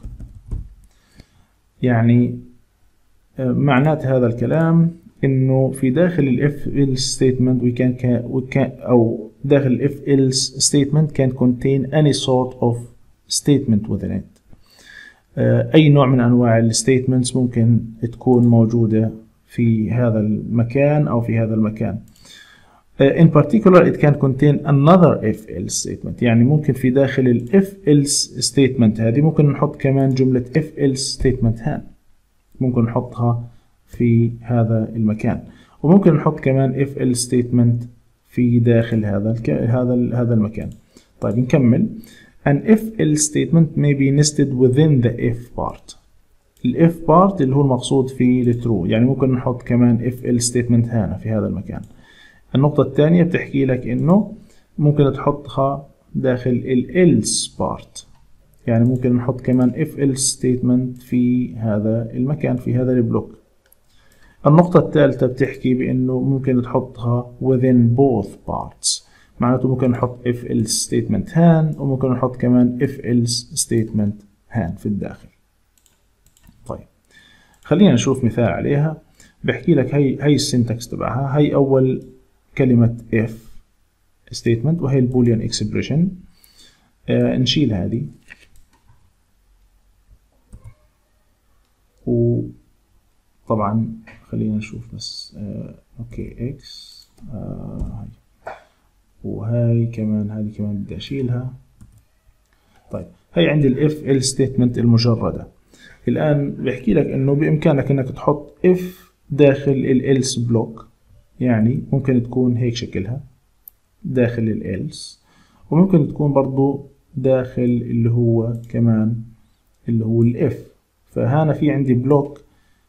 يعني معنات هذا الكلام انه في داخل ال if else statement we can, we can او داخل ال if else statement can contain any sort of statement within it. اي نوع من انواع ال statements ممكن تكون موجودة في هذا المكان او في هذا المكان. in particular it can contain another if else statement. يعني ممكن في داخل ال if else statement هذه ممكن نحط كمان جملة if else statement هان، ممكن نحطها في هذا المكان، وممكن نحط كمان if else statement في داخل هذا الك... هذا ال... هذا المكان. طيب نكمل. an if else statement may be nested within the if part. ال if part اللي هو المقصود فيه ال true، يعني ممكن نحط كمان if else statement هنا في هذا المكان. النقطة الثانية بتحكي لك إنه ممكن تحطها داخل ال else part، يعني ممكن نحط كمان if else statement في هذا المكان في هذا البلوك. النقطة الثالثة بتحكي بإنه ممكن تحطها within both parts، معناته ممكن نحط if else statement هان، وممكن نحط كمان if else statement هان في الداخل. طيب خلينا نشوف مثال عليها. بحكي لك هي هي السنتكس تبعها. هي أول كلمة if statement وهي البوليان اكسبريشن. آه نشيل هذه وطبعا خلينا نشوف بس آه اوكي اكس آه هاي وهاي كمان، هذه كمان بدي اشيلها. طيب هي عندي الاف ال ستيتمنت المجرده. الان بحكي لك انه بامكانك انك تحط if داخل ال else بلوك، يعني ممكن تكون هيك شكلها داخل ال else، وممكن تكون برضو داخل اللي هو كمان اللي هو ال if. فهنا في عندي بلوك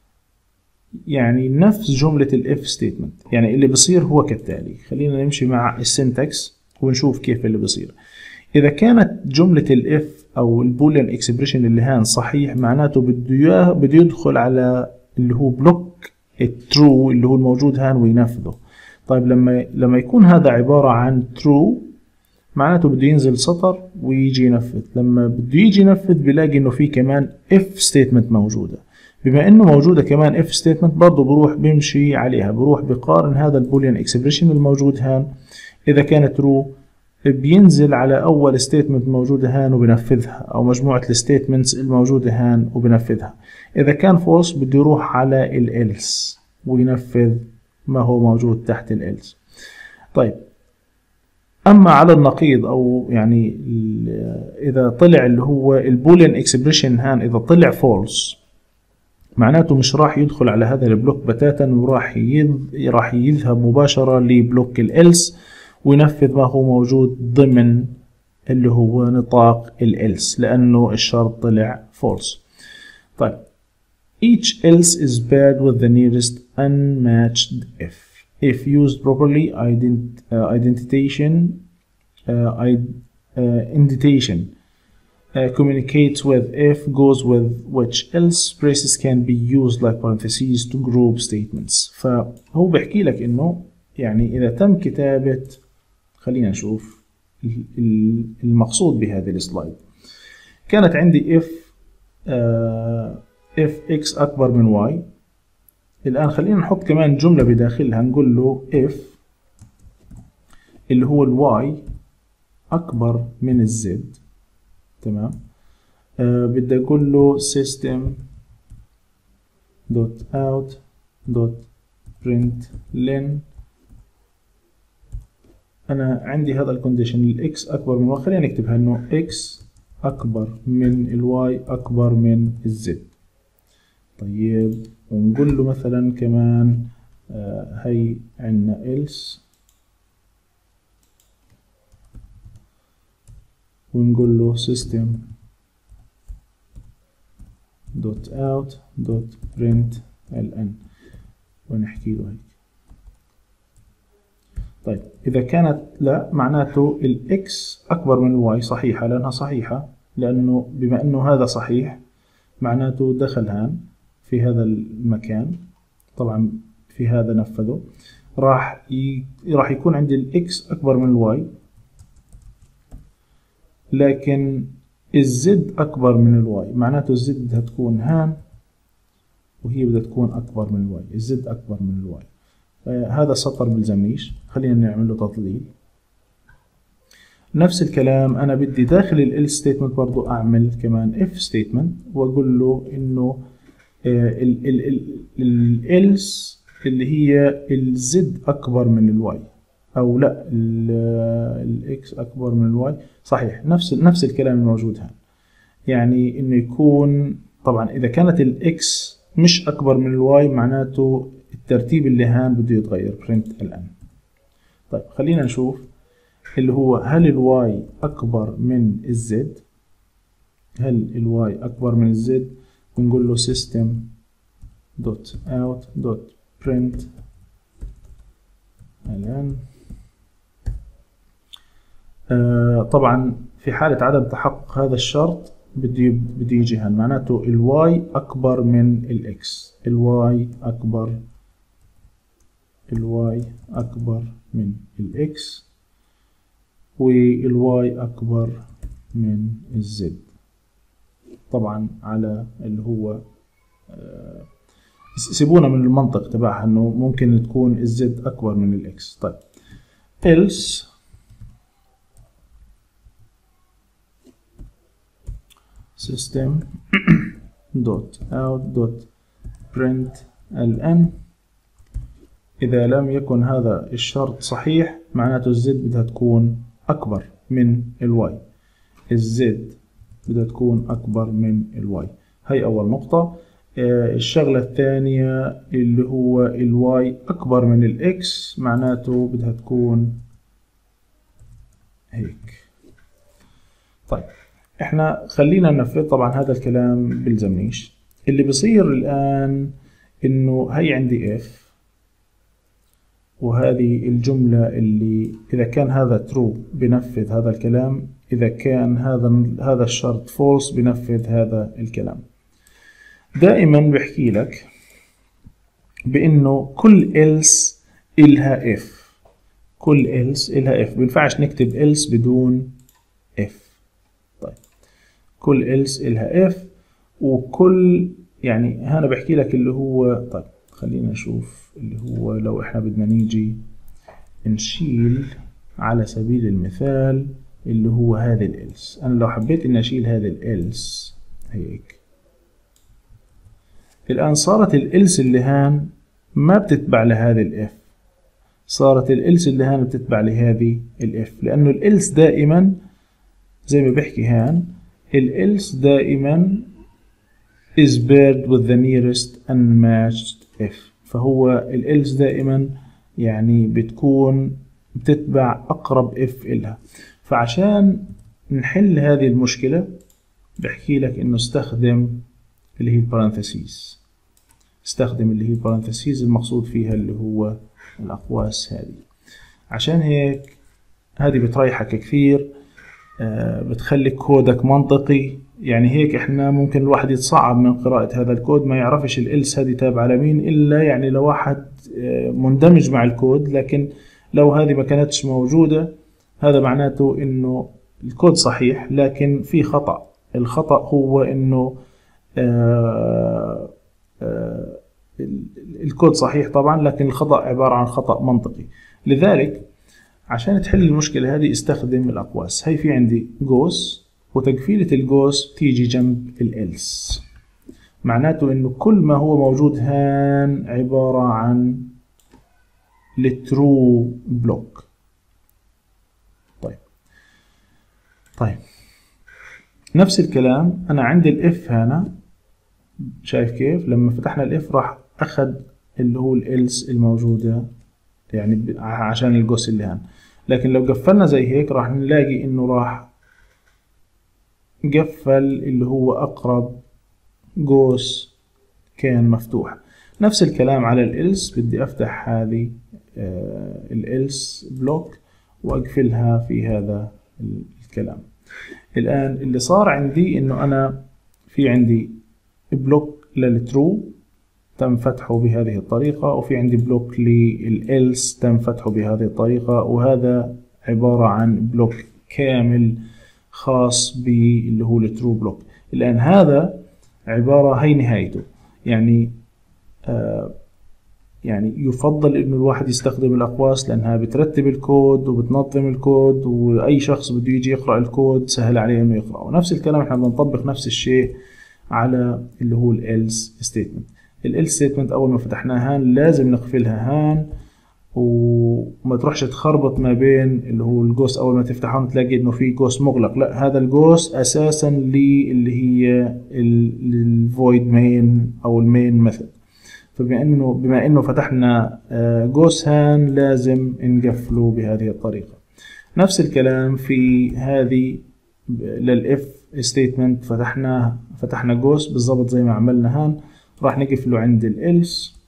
يعني نفس جملة ال if statement. يعني اللي بصير هو كالتالي. خلينا نمشي مع السنتكس ونشوف كيف اللي بصير. إذا كانت جملة ال if أو البوليان اكسبريشن اللي هان صحيح، معناته بده بده يدخل على اللي هو بلوك الترو اللي هو الموجود هان وينفذه. طيب لما لما يكون هذا عبارة عن true، معناته بده ينزل سطر ويجي ينفذ. لما بده يجي ينفذ بلاقي انه في كمان if statement موجودة. بما انه موجودة كمان if statement برضه بروح بمشي عليها، بروح بقارن هذا البوليان اكسبريشن الموجود هان. اذا كان true بينزل على اول statement موجودة هان وبنفذها، او مجموعة الستيتمنتس الموجودة هان وبنفذها. اذا كان false بده يروح على ال else وينفذ ما هو موجود تحت ال else. طيب اما على النقيض، او يعني اذا طلع اللي هو البوليان اكسبريشن هان اذا طلع فولس، معناته مش راح يدخل على هذا البلوك بتاتا، وراح راح يذهب مباشرة لبلوك الالس وينفذ ما هو موجود ضمن اللي هو نطاق الالس، لانه الشرط طلع فولس. طيب each else is paired with the nearest unmatched if. If used properly, ident uh, identification, uh, id uh, indentation uh, communicates with if, goes with which, else braces can be used like parentheses to group statements. فهو بحكي لك إنه يعني إذا تم كتابة، خلينا نشوف المقصود بهذه السلايد. كانت عندي if uh, if x أكبر من y. الآن خلينا نحط كمان جملة بداخلها نقول له if اللي هو ال y أكبر من ال z. تمام. آه بدي أقول له system dot out dot println. أنا عندي هذا الكونديشن ال x أكبر من y. خلينا نكتبها إنه x أكبر من ال y أكبر من ال z. طيب ونقول له مثلا كمان آه هي عندنا else ونقول له system dot out dot println ونحكي له هيك. طيب إذا كانت لا، معناته الإكس أكبر من الواي صحيحة، لأنها صحيحة، لأنه بما أنه هذا صحيح معناته دخل هان في هذا المكان، طبعا في هذا نفذه، راح ي... راح يكون عندي الإكس أكبر من الواي، لكن الزد أكبر من الواي، معناته الزد بدها تكون هان وهي بدها تكون أكبر من الواي، الزد أكبر من الواي. هذا سطر بلزمنيش، خلينا نعمل له تضليل. نفس الكلام أنا بدي داخل ال else statement برضو أعمل كمان if statement وأقول له إنه ال ال ال else اللي هي الزد أكبر من الواي، أو لا الإكس أكبر من الواي، صحيح نفس نفس الكلام الموجود هنا، يعني إنه يكون طبعا إذا كانت الإكس مش أكبر من الواي معناته الترتيب اللي هان بده يتغير print الآن. طيب خلينا نشوف اللي هو هل الواي أكبر من الزد، هل الواي أكبر من الزد، بنقول له system dot out dot print الآن. آه طبعا في حالة عدم تحقق هذا الشرط بدي بدي يجي هان، معناته الواي أكبر من الإكس، الواي أكبر الواي أكبر من الإكس والواي أكبر من الزد، طبعا على اللي هو آه سيبونا من المنطق تبعها انه ممكن تكون الزد اكبر من الاكس. طيب else system dot out dot print ln اذا لم يكن هذا الشرط صحيح معناته الزد بدها تكون اكبر من الواي، الزد بدها تكون اكبر من الواي. هي اول نقطة. الشغلة الثانية اللي هو الواي أكبر من الإكس معناته بدها تكون هيك. طيب إحنا خلينا ننفذ، طبعا هذا الكلام بلزمنيش. اللي بصير الآن إنه هي عندي if، وهذه الجملة اللي إذا كان هذا true بنفذ هذا الكلام، إذا كان هذا هذا الشرط false بنفذ هذا الكلام. دائما بحكي لك بانه كل else إلها if، كل else إلها if، بينفعش نكتب else بدون if. طيب كل else إلها if، وكل يعني هنا بحكي لك اللي هو طيب خلينا نشوف اللي هو لو احنا بدنا نيجي نشيل على سبيل المثال اللي هو هذا ال else. انا لو حبيت اني اشيل هذا ال else هيك، الآن صارت الإلس اللي هان ما بتتبع لهذه الإف، صارت الإلس اللي هان بتتبع لهذه الإف، لأنه الإلس دائما زي ما بحكي هان الإلس دائما is paired with the nearest unmatched if، فهو الإلس دائما يعني بتكون بتتبع أقرب إف إلها. فعشان نحل هذه المشكلة بحكي لك إنه استخدم اللي هي البارنثيسيز، استخدم اللي هي البارنثيسيز المقصود فيها اللي هو الأقواس هذه. عشان هيك هذه بتريحك كثير، آه بتخلي كودك منطقي. يعني هيك احنا ممكن الواحد يتصعب من قراءة هذا الكود، ما يعرفش الإلس هذه تابعة لمين، إلا يعني لو واحد آه مندمج مع الكود. لكن لو هذه ما كانتش موجودة هذا معناته إنه الكود صحيح لكن في خطأ. الخطأ هو إنه آه آه الكود صحيح طبعا لكن الخطأ عبارة عن خطأ منطقي. لذلك عشان تحل المشكلة هذه استخدم الأقواس. هي في عندي جوس، وتقفيلة الجوس تيجي جنب الإلس، معناته إنه كل ما هو موجود هان عبارة عن الترو بلوك. طيب طيب نفس الكلام أنا عندي الإف هنا، شايف كيف لما فتحنا الإف راح أخذ اللي هو الإلس الموجودة يعني عشان الجوس اللي هان. لكن لو قفلنا زي هيك راح نلاقي إنه راح قفل اللي هو أقرب جوس كان مفتوح. نفس الكلام على الإلس، بدي أفتح هذه الإلس بلوك وأقفلها في هذا الكلام. الآن اللي صار عندي إنه أنا في عندي بلوك للترو تم فتحه بهذه الطريقة، وفي عندي بلوك للإلس تم فتحه بهذه الطريقة، وهذا عبارة عن بلوك كامل خاص باللي هو الترو بلوك. الآن هذا عبارة هي نهايته، يعني آه يعني يفضل إنه الواحد يستخدم الأقواس لأنها بترتب الكود وبتنظم الكود، وأي شخص بده يجي يقرأ الكود سهل عليه إنه يقرأ. ونفس الكلام إحنا بدنا نطبق نفس الشيء على اللي هو الإلس ستيتمنت. الإلس ستيتمنت أول ما فتحناها هان لازم نقفلها هان، وما تروحش تخربط ما بين اللي هو الجوس أول ما تفتحه تلاقي إنه في جوس مغلق، لا هذا الجوس أساسا اللي هي الفويد مين أو المين ميثود. فبما إنه بما إنه فتحنا جوس هان لازم نقفله بهذه الطريقة. نفس الكلام في هذه للإف ستيتمنت، فتحنا فتحنا جوس بالضبط زي ما عملنا هان، راح نقفله عند الإلس،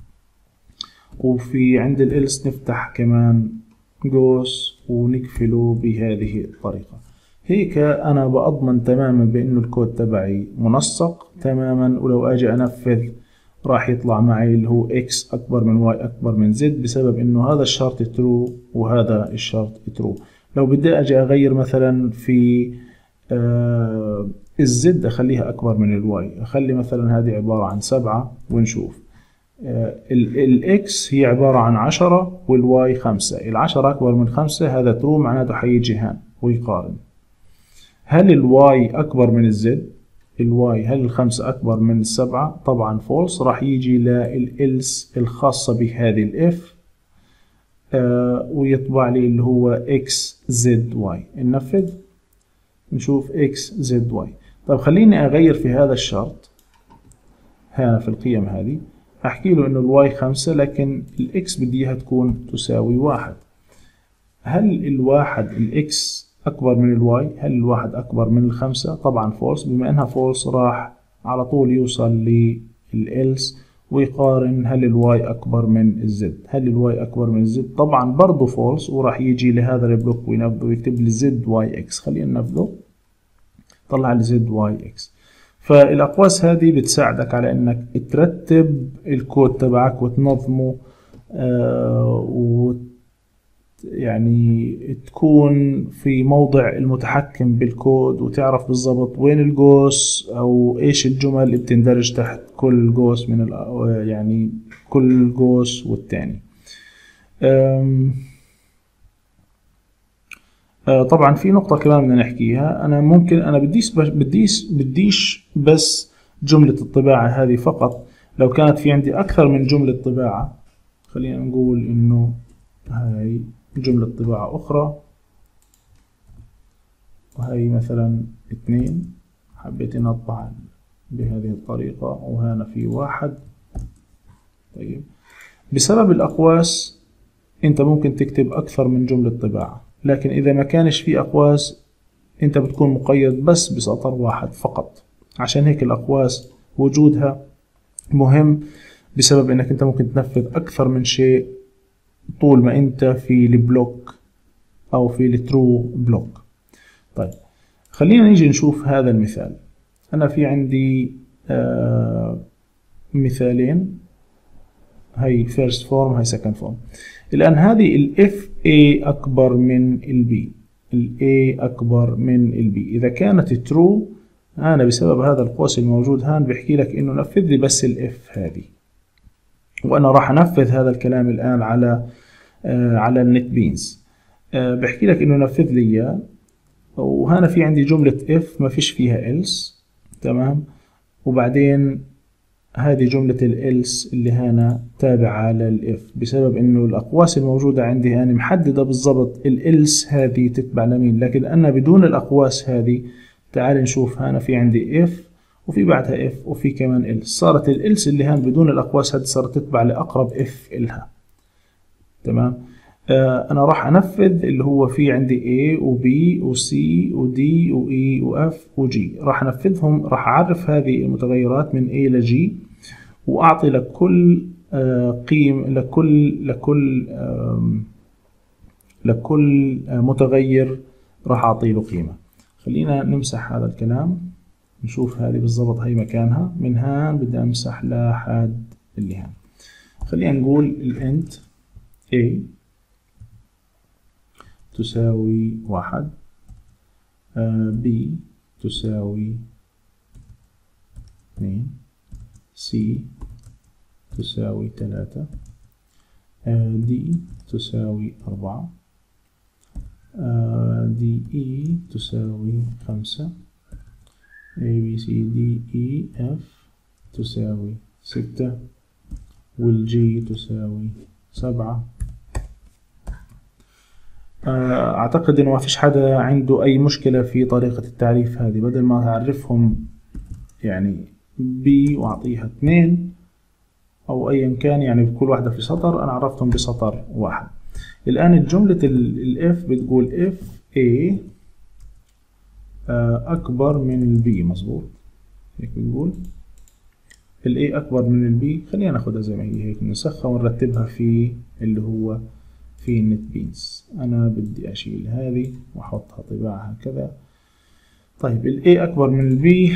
وفي عند الإلس نفتح كمان جوس ونقفله بهذه الطريقة. هيك أنا بأضمن تماما بأنه الكود تبعي منسق تماما، ولو أجي أنفذ راح يطلع معي اللي هو x أكبر من y أكبر من z، بسبب إنه هذا الشرط true وهذا الشرط true. لو بدي أجي أغير مثلا في آه الزد أخليها أكبر من الواي، أخلي مثلا هذه عبارة عن سبعة ونشوف. آه الإكس هي عبارة عن عشرة والواي خمسة، العشرة أكبر من خمسة هذا ترو معناته حيجي هان ويقارن. هل الواي أكبر من الزد؟ الواي هل الخمسة أكبر من السبعة؟ طبعا فولس، راح يجي للإلس الخاصة بهذه الإف آه ويطبع لي اللي هو إكس زد واي. ننفذ نشوف إكس زد واي. طيب خليني أغير في هذا الشرط هنا في القيم هذه، أحكي له إنه الواي خمسة لكن الإكس بدي إياها تكون تساوي واحد. هل الواحد الإكس أكبر من الواي؟ هل الواحد أكبر من الخمسة؟ طبعا فولس، بما إنها فولس راح على طول يوصل للإلس ويقارن هل الواي أكبر من الزد. هل الواي أكبر من الزد؟ طبعا برضه فولس، وراح يجي لهذا البلوك وينفذه ويكتب لي زد واي إكس. خلينا ننفذه، طلع لي زد واي إكس. فالأقواس هذه بتساعدك على إنك ترتب الكود تبعك وتنظمه، آه و يعني تكون في موضع المتحكم بالكود، وتعرف بالضبط وين الجوس أو إيش الجمل اللي بتندرج تحت كل جوس من يعني كل جوس والتاني. طبعا في نقطة كمان بدنا نحكيها، أنا ممكن أنا بديش بديش بديش بس جملة الطباعة هذه فقط، لو كانت في عندي أكثر من جملة طباعة، خلينا نقول إنه هاي جملة طباعة أخرى وهي مثلا اثنين، حبيت إن أطبع بهذه الطريقة، وهنا في واحد. طيب بسبب الأقواس أنت ممكن تكتب أكثر من جملة طباعة، لكن إذا ما كانش في أقواس أنت بتكون مقيد بس بسطر واحد فقط. عشان هيك الأقواس وجودها مهم، بسبب إنك أنت ممكن تنفذ أكثر من شيء طول ما أنت في البلوك أو في الترو بلوك. طيب خلينا نيجي نشوف هذا المثال. أنا في عندي آه مثالين، هي first form هي second form. الآن هذه ال اف A أكبر من ال B، ال A أكبر من ال B. إذا كانت true أنا بسبب هذا القوس الموجود هان بحكي لك إنه نفذ لي بس ال F هذه، وأنا راح أنفذ هذا الكلام الآن على آه على النت بينز. آه بحكي لك إنه نفذ لي إياه، وهنا في عندي جملة if ما فيش فيها else، تمام، وبعدين هذه جملة ال else اللي هنا تابعة لل if، بسبب إنه الأقواس الموجودة عندي أنا محددة بالضبط ال else هذه تتبع لمين. لكن أنا بدون الأقواس هذه، تعال نشوف هنا في عندي if وفي بعدها if وفي كمان else، صارت ال else اللي هان بدون الأقواس هذه صارت تتبع لأقرب if إلها، تمام. آه أنا راح أنفذ اللي هو في عندي A و B و C و D و E و F و G، راح أنفذهم، راح أعرف هذه المتغيرات من A ل G، وأعطي لك كل قيم لكل لكل لكل متغير راح أعطي له قيمة. خلينا نمسح هذا الكلام نشوف هذه بالضبط هي مكانها. من هان بدي أمسح لحد اللي هان. خلينا نقول الانت a تساوي واحد، b تساوي اثنين، c تساوي ثلاثة، d تساوي أربعة، de تساوي خمسة، a b c d e f تساوي ستة، والg تساوي سبعة. أعتقد إنه ما فيش حدا عنده أي مشكلة في طريقة التعريف هذه. بدل ما أعرفهم يعني b وأعطيها اثنين أو أيا كان، يعني بكل واحدة في سطر، أنا عرفتهم بسطر واحد. الآن جملة ال f بتقول if a أكبر من ال b، مظبوط هيك بتقول ال a أكبر من ال b. خلينا ناخدها زي ما هي هيك، ننسخها ونرتبها في اللي هو في النت بينز. أنا بدي أشيل هذه وأحطها طباعها كذا. طيب ال A أكبر من ال B،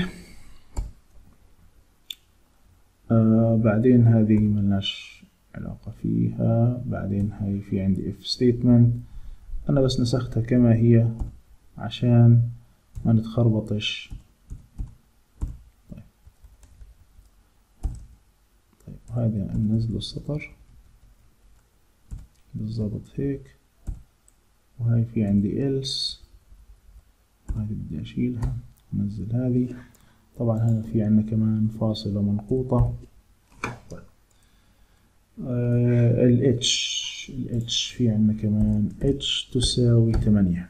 آه بعدين هذه ملناش علاقة فيها. بعدين هاي في عندي if statement، أنا بس نسختها كما هي عشان ما نتخربطش. طيب طيب وهذا ننزل السطر بالضبط هيك. وهاي في عندي else، هذه بدي أشيلها ونزل هذه. طبعا هنا في عندنا كمان فاصلة منقوطة. طيب آه ال h ال h في عندنا كمان h تساوي ثمانية.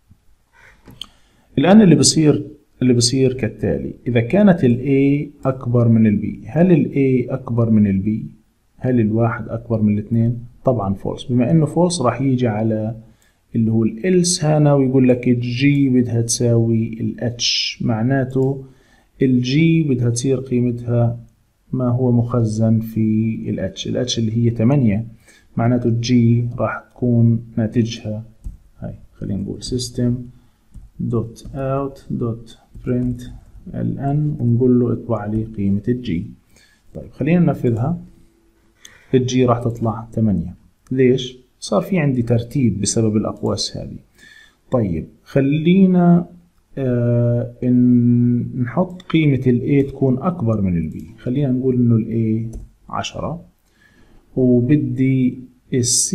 الآن اللي بصير اللي بصير كالتالي: إذا كانت ال A أكبر من ال B، هل ال A أكبر من ال B؟ هل الواحد أكبر من الاثنين؟ طبعا فولس. بما إنه فولس راح يجي على اللي هو ال else هنا ويقول لك ال G بدها تساوي ال H، معناته ال G بدها تصير قيمتها ما هو مخزن في ال H. ال H اللي هي ثمانية، معناته ال G راح تكون ناتجها هاي. خلينا نقول system dot out dot print ln ونقول له اطبع لي قيمة ال G. طيب خلينا ننفذها. ال G راح تطلع ثمانية. ليش؟ صار في عندي ترتيب بسبب الأقواس هذه. طيب خلينا آه إن نحط قيمة ال A تكون أكبر من ال B. خلينا نقول إنه ال A عشرة، وبدي ال C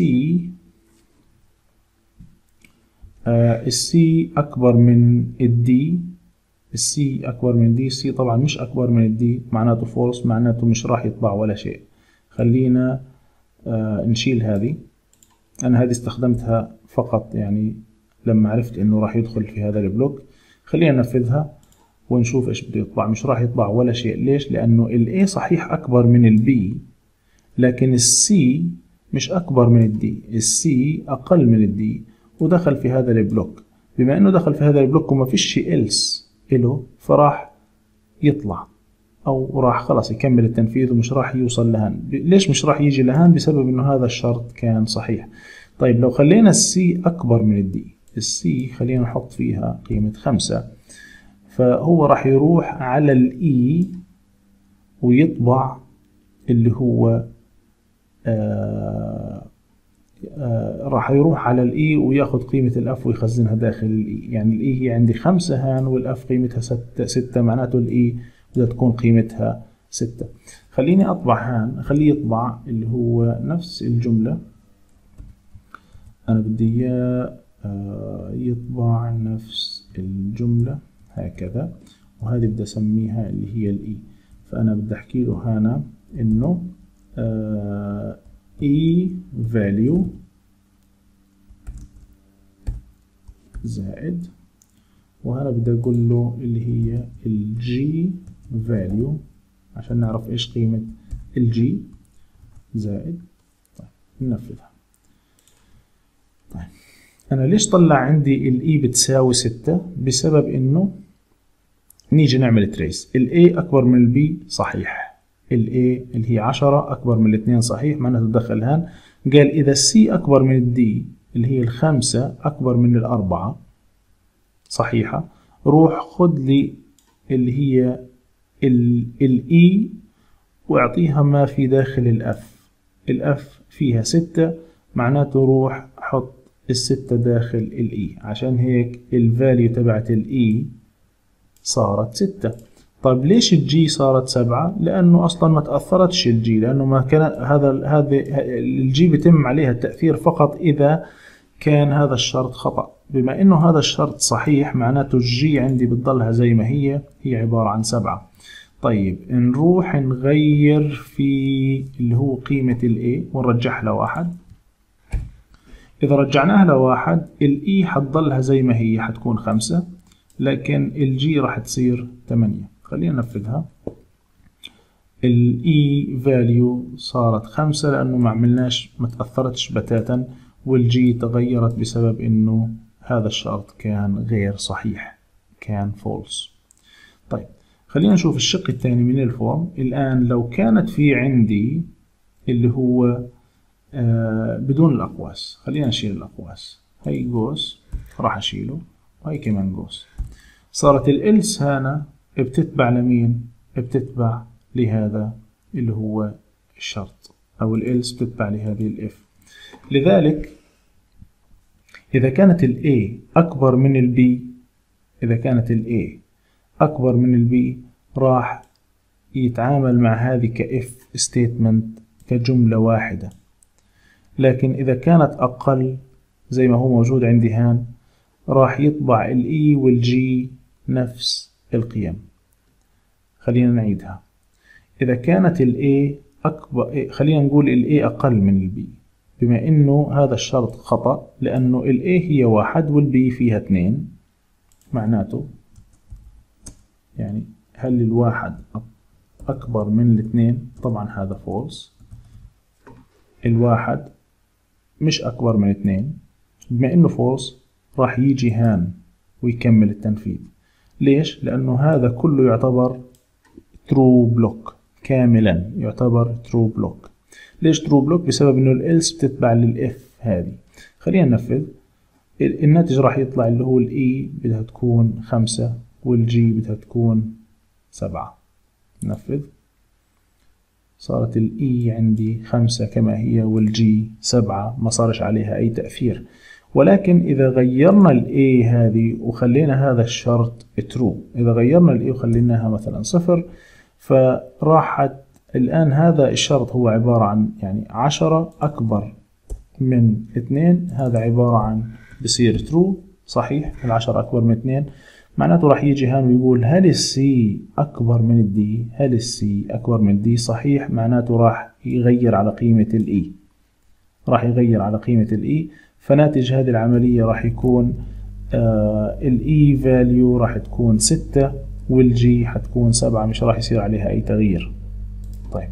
آه ال C أكبر من ال D. ال C أكبر من ال D. C طبعا مش أكبر من ال D، معناته فولس، معناته مش راح يطبع ولا شيء. خلينا آه نشيل هذه. أنا هذه استخدمتها فقط يعني لما عرفت إنه راح يدخل في هذا البلوك. خلينا ننفذها ونشوف إيش بده يطبع. مش راح يطبع ولا شيء. ليش؟ لأنه ال A صحيح أكبر من ال B، لكن ال C مش أكبر من ال D. ال C أقل من ال D ودخل في هذا البلوك. بما إنه دخل في هذا البلوك وما فيش شيء else إله، فراح يطلع أو راح خلاص يكمل التنفيذ ومش راح يوصل لهان. ليش مش راح يجي لهان؟ بسبب إنه هذا الشرط كان صحيح. طيب لو خلينا السي أكبر من الدي، السي خلينا نحط فيها قيمة خمسة، فهو راح يروح على الإي ويطبع اللي هو آه آه راح يروح على الإي وياخد قيمة الأف ويخزنها داخل الإي. يعني الإي هي عندي خمسة هان والأف قيمتها ستة, ستة معناته الإي بدها تكون قيمتها ستة. خليني أطبع هان، خليه يطبع اللي هو نفس الجملة. أنا بدي إياه يطبع نفس الجملة هكذا، وهذه بدي أسميها اللي هي الإي. فأنا بدي أحكي له هنا إنه E value زائد، وهنا بدي أقول له اللي هي ال G value عشان نعرف إيش قيمة ال G زائد. طيب ننفذها. طيب أنا ليش طلع عندي ال E بتساوي ستة؟ بسبب إنه نيجي نعمل تريس. ال A أكبر من ال B صحيح، ال A اللي هي عشرة أكبر من الاثنين صحيح، معناته تدخل هان. قال إذا C أكبر من ال D اللي هي الخمسة أكبر من الأربعة صحيحة، روح خذ لي اللي هي ال E واعطيها ما في داخل الأف. الأف فيها ستة، معناته روح حط الستة داخل الإي، عشان هيك الفاليو تبعت الإي صارت ستة. طيب ليش الجي صارت سبعة؟ لأنه أصلا ما تأثرتش الجي، لأنه ما كان هذا هذا الجي بيتم عليها التأثير فقط إذا كان هذا الشرط خطأ. بما إنه هذا الشرط صحيح معناته الجي عندي بتضلها زي ما هي، هي عبارة عن سبعة. طيب نروح نغير في اللي هو قيمة ال A ونرجعها لواحد. إذا رجعناها لواحد ال E حتضلها زي ما هي، حتكون خمسة، لكن ال G راح تصير ثمانية. خلينا ننفذها. ال E value صارت خمسة لأنه ما عملناش، ما تأثرتش بتاتا، وال G تغيرت بسبب إنه هذا الشرط كان غير صحيح، كان false. طيب خلينا نشوف الشق الثاني من الفورم. الآن لو كانت في عندي اللي هو آه بدون الأقواس، خلينا نشيل الأقواس. هي جوس راح أشيله، وهي كمان جوس. صارت الإلس هنا بتتبع لمين؟ بتتبع لهذا اللي هو الشرط، أو الإلس بتتبع لهذه الإف. لذلك إذا كانت ال A أكبر من ال B، إذا كانت ال A أكبر من ال B راح يتعامل مع هذه كإف ستيتمنت كجملة واحدة. لكن إذا كانت أقل زي ما هو موجود عندي هان راح يطبع ال E وال G نفس القيم. خلينا نعيدها. إذا كانت ال A أكبر، خلينا نقول ال A أقل من ال B، بما إنه هذا الشرط خطأ لأنه ال A هي واحد وال B فيها اثنين، معناته يعني هل الواحد أكبر من الاثنين؟ طبعا هذا false. الواحد مش أكبر من اثنين، بما إنه false راح يجي هان ويكمل التنفيذ. ليش؟ لأنه هذا كله يعتبر true block كاملا، يعتبر true block. ليش true block؟ بسبب إنه ال else بتتبع للإف هذه. خلينا ننفذ. الناتج راح يطلع اللي هو ال E بدها تكون خمسة وال G بدها تكون سبعة. ننفذ. صارت ال E عندي خمسة كما هي وال G سبعة، ما صارش عليها أي تأثير. ولكن إذا غيرنا ال A هذه وخلينا هذا الشرط true، إذا غيرنا ال A وخليناها مثلا صفر، فراحت الآن هذا الشرط هو عبارة عن يعني عشرة أكبر من اثنين، هذا عبارة عن بصير true صحيح، العشرة أكبر من اثنين، معناته راح يجي هان ويقول هل السي أكبر من الدي؟ هل السي أكبر من الدي؟ صحيح، معناته راح يغير على قيمة الإي، راح يغير على قيمة الإي. فناتج هذه العملية راح يكون آه الإي فاليو راح تكون ستة والجي حتكون سبعة، مش راح يصير عليها أي تغيير. طيب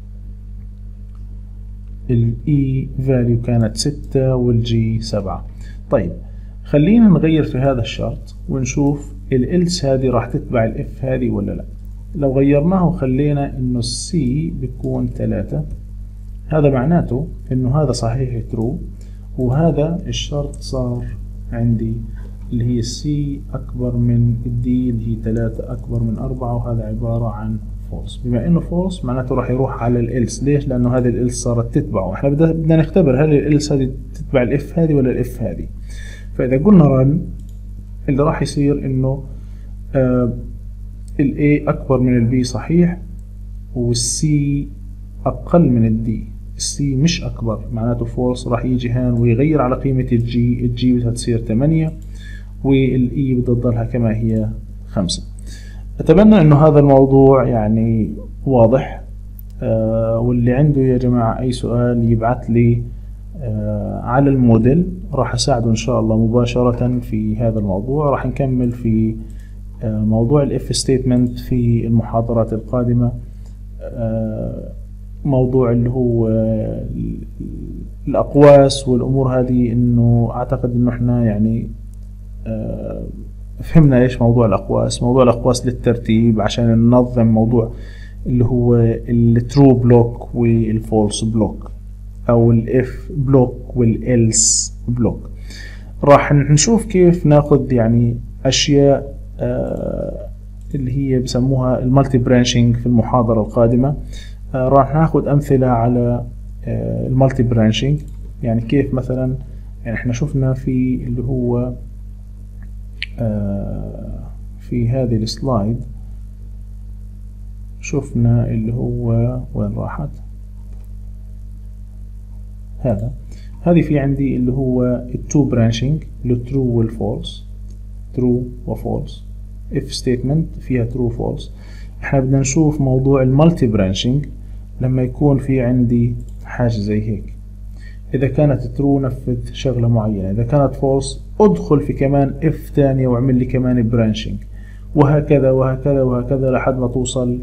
الإي فاليو كانت ستة والجي سبعة. طيب خلينا نغير في هذا الشرط ونشوف الإلس هذه راح تتبع الإف هذه ولا لا. لو غيرناه وخلينا إنه السي بيكون ثلاثة، هذا معناته إنه هذا صحيح ترو، وهذا الشرط صار عندي اللي هي السي أكبر من الدي اللي هي ثلاثة أكبر من أربعة، وهذا عبارة عن فولس. بما إنه فولس معناته راح يروح على الإلس. ليش؟ لأنه هذه الإلس صارت تتبعه. إحنا بدنا نختبر هل الإلس هذه تتبع الإف هذه ولا الإف هذه. فإذا قلنا رن، اللي راح يصير إنه آه ال A أكبر من ال B صحيح، وال C أقل من ال D. ال C مش أكبر، معناته فولس. راح يجي هان ويغير على قيمة ال G. ال G بدها تصير ثمانية وال E بدها تضلها كما هي خمسة. أتمنى إنه هذا الموضوع يعني واضح. آه واللي عنده يا جماعة أي سؤال يبعث لي آه على الموديل، راح أساعده إن شاء الله مباشرة في هذا الموضوع. راح نكمل في آه موضوع الإف ستيتمنت في المحاضرات القادمة. آه موضوع اللي هو آه الأقواس والأمور هذه، إنه أعتقد إنه إحنا يعني آه فهمنا إيش موضوع الأقواس. موضوع الأقواس للترتيب عشان ننظم موضوع اللي هو الترو بلوك والفولس بلوك، او الاف بلوك والالس بلوك. راح نشوف كيف ناخذ يعني اشياء آه اللي هي بسموها المالتي برانشنج في المحاضرة القادمة. آه راح ناخذ امثلة على آه المالتي برانشنج، يعني كيف مثلا، يعني احنا شفنا في اللي هو آه في هذه السلايد شفنا اللي هو وين راحت هذا، هذه في عندي اللي هو التو برانشنج الترو والفولس، ترو وفولس، اف ستيتمنت فيها ترو فولس. احنا بدنا نشوف موضوع المالتي برانشنج لما يكون في عندي حاجة زي هيك، اذا كانت ترو نفذ شغلة معينة، اذا كانت فولس ادخل في كمان اف ثانية واعمل لي كمان برانشنج، وهكذا وهكذا وهكذا لحد ما توصل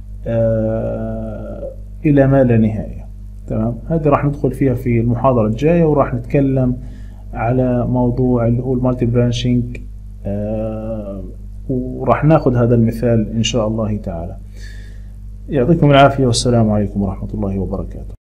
آه الى ما لا نهاية. تمام، هذه راح ندخل فيها في المحاضرة الجاية، وراح نتكلم على موضوع اللي هو المالتي برانشنج، آه وراح ناخذ هذا المثال ان شاء الله تعالى. يعطيكم العافية والسلام عليكم ورحمة الله وبركاته.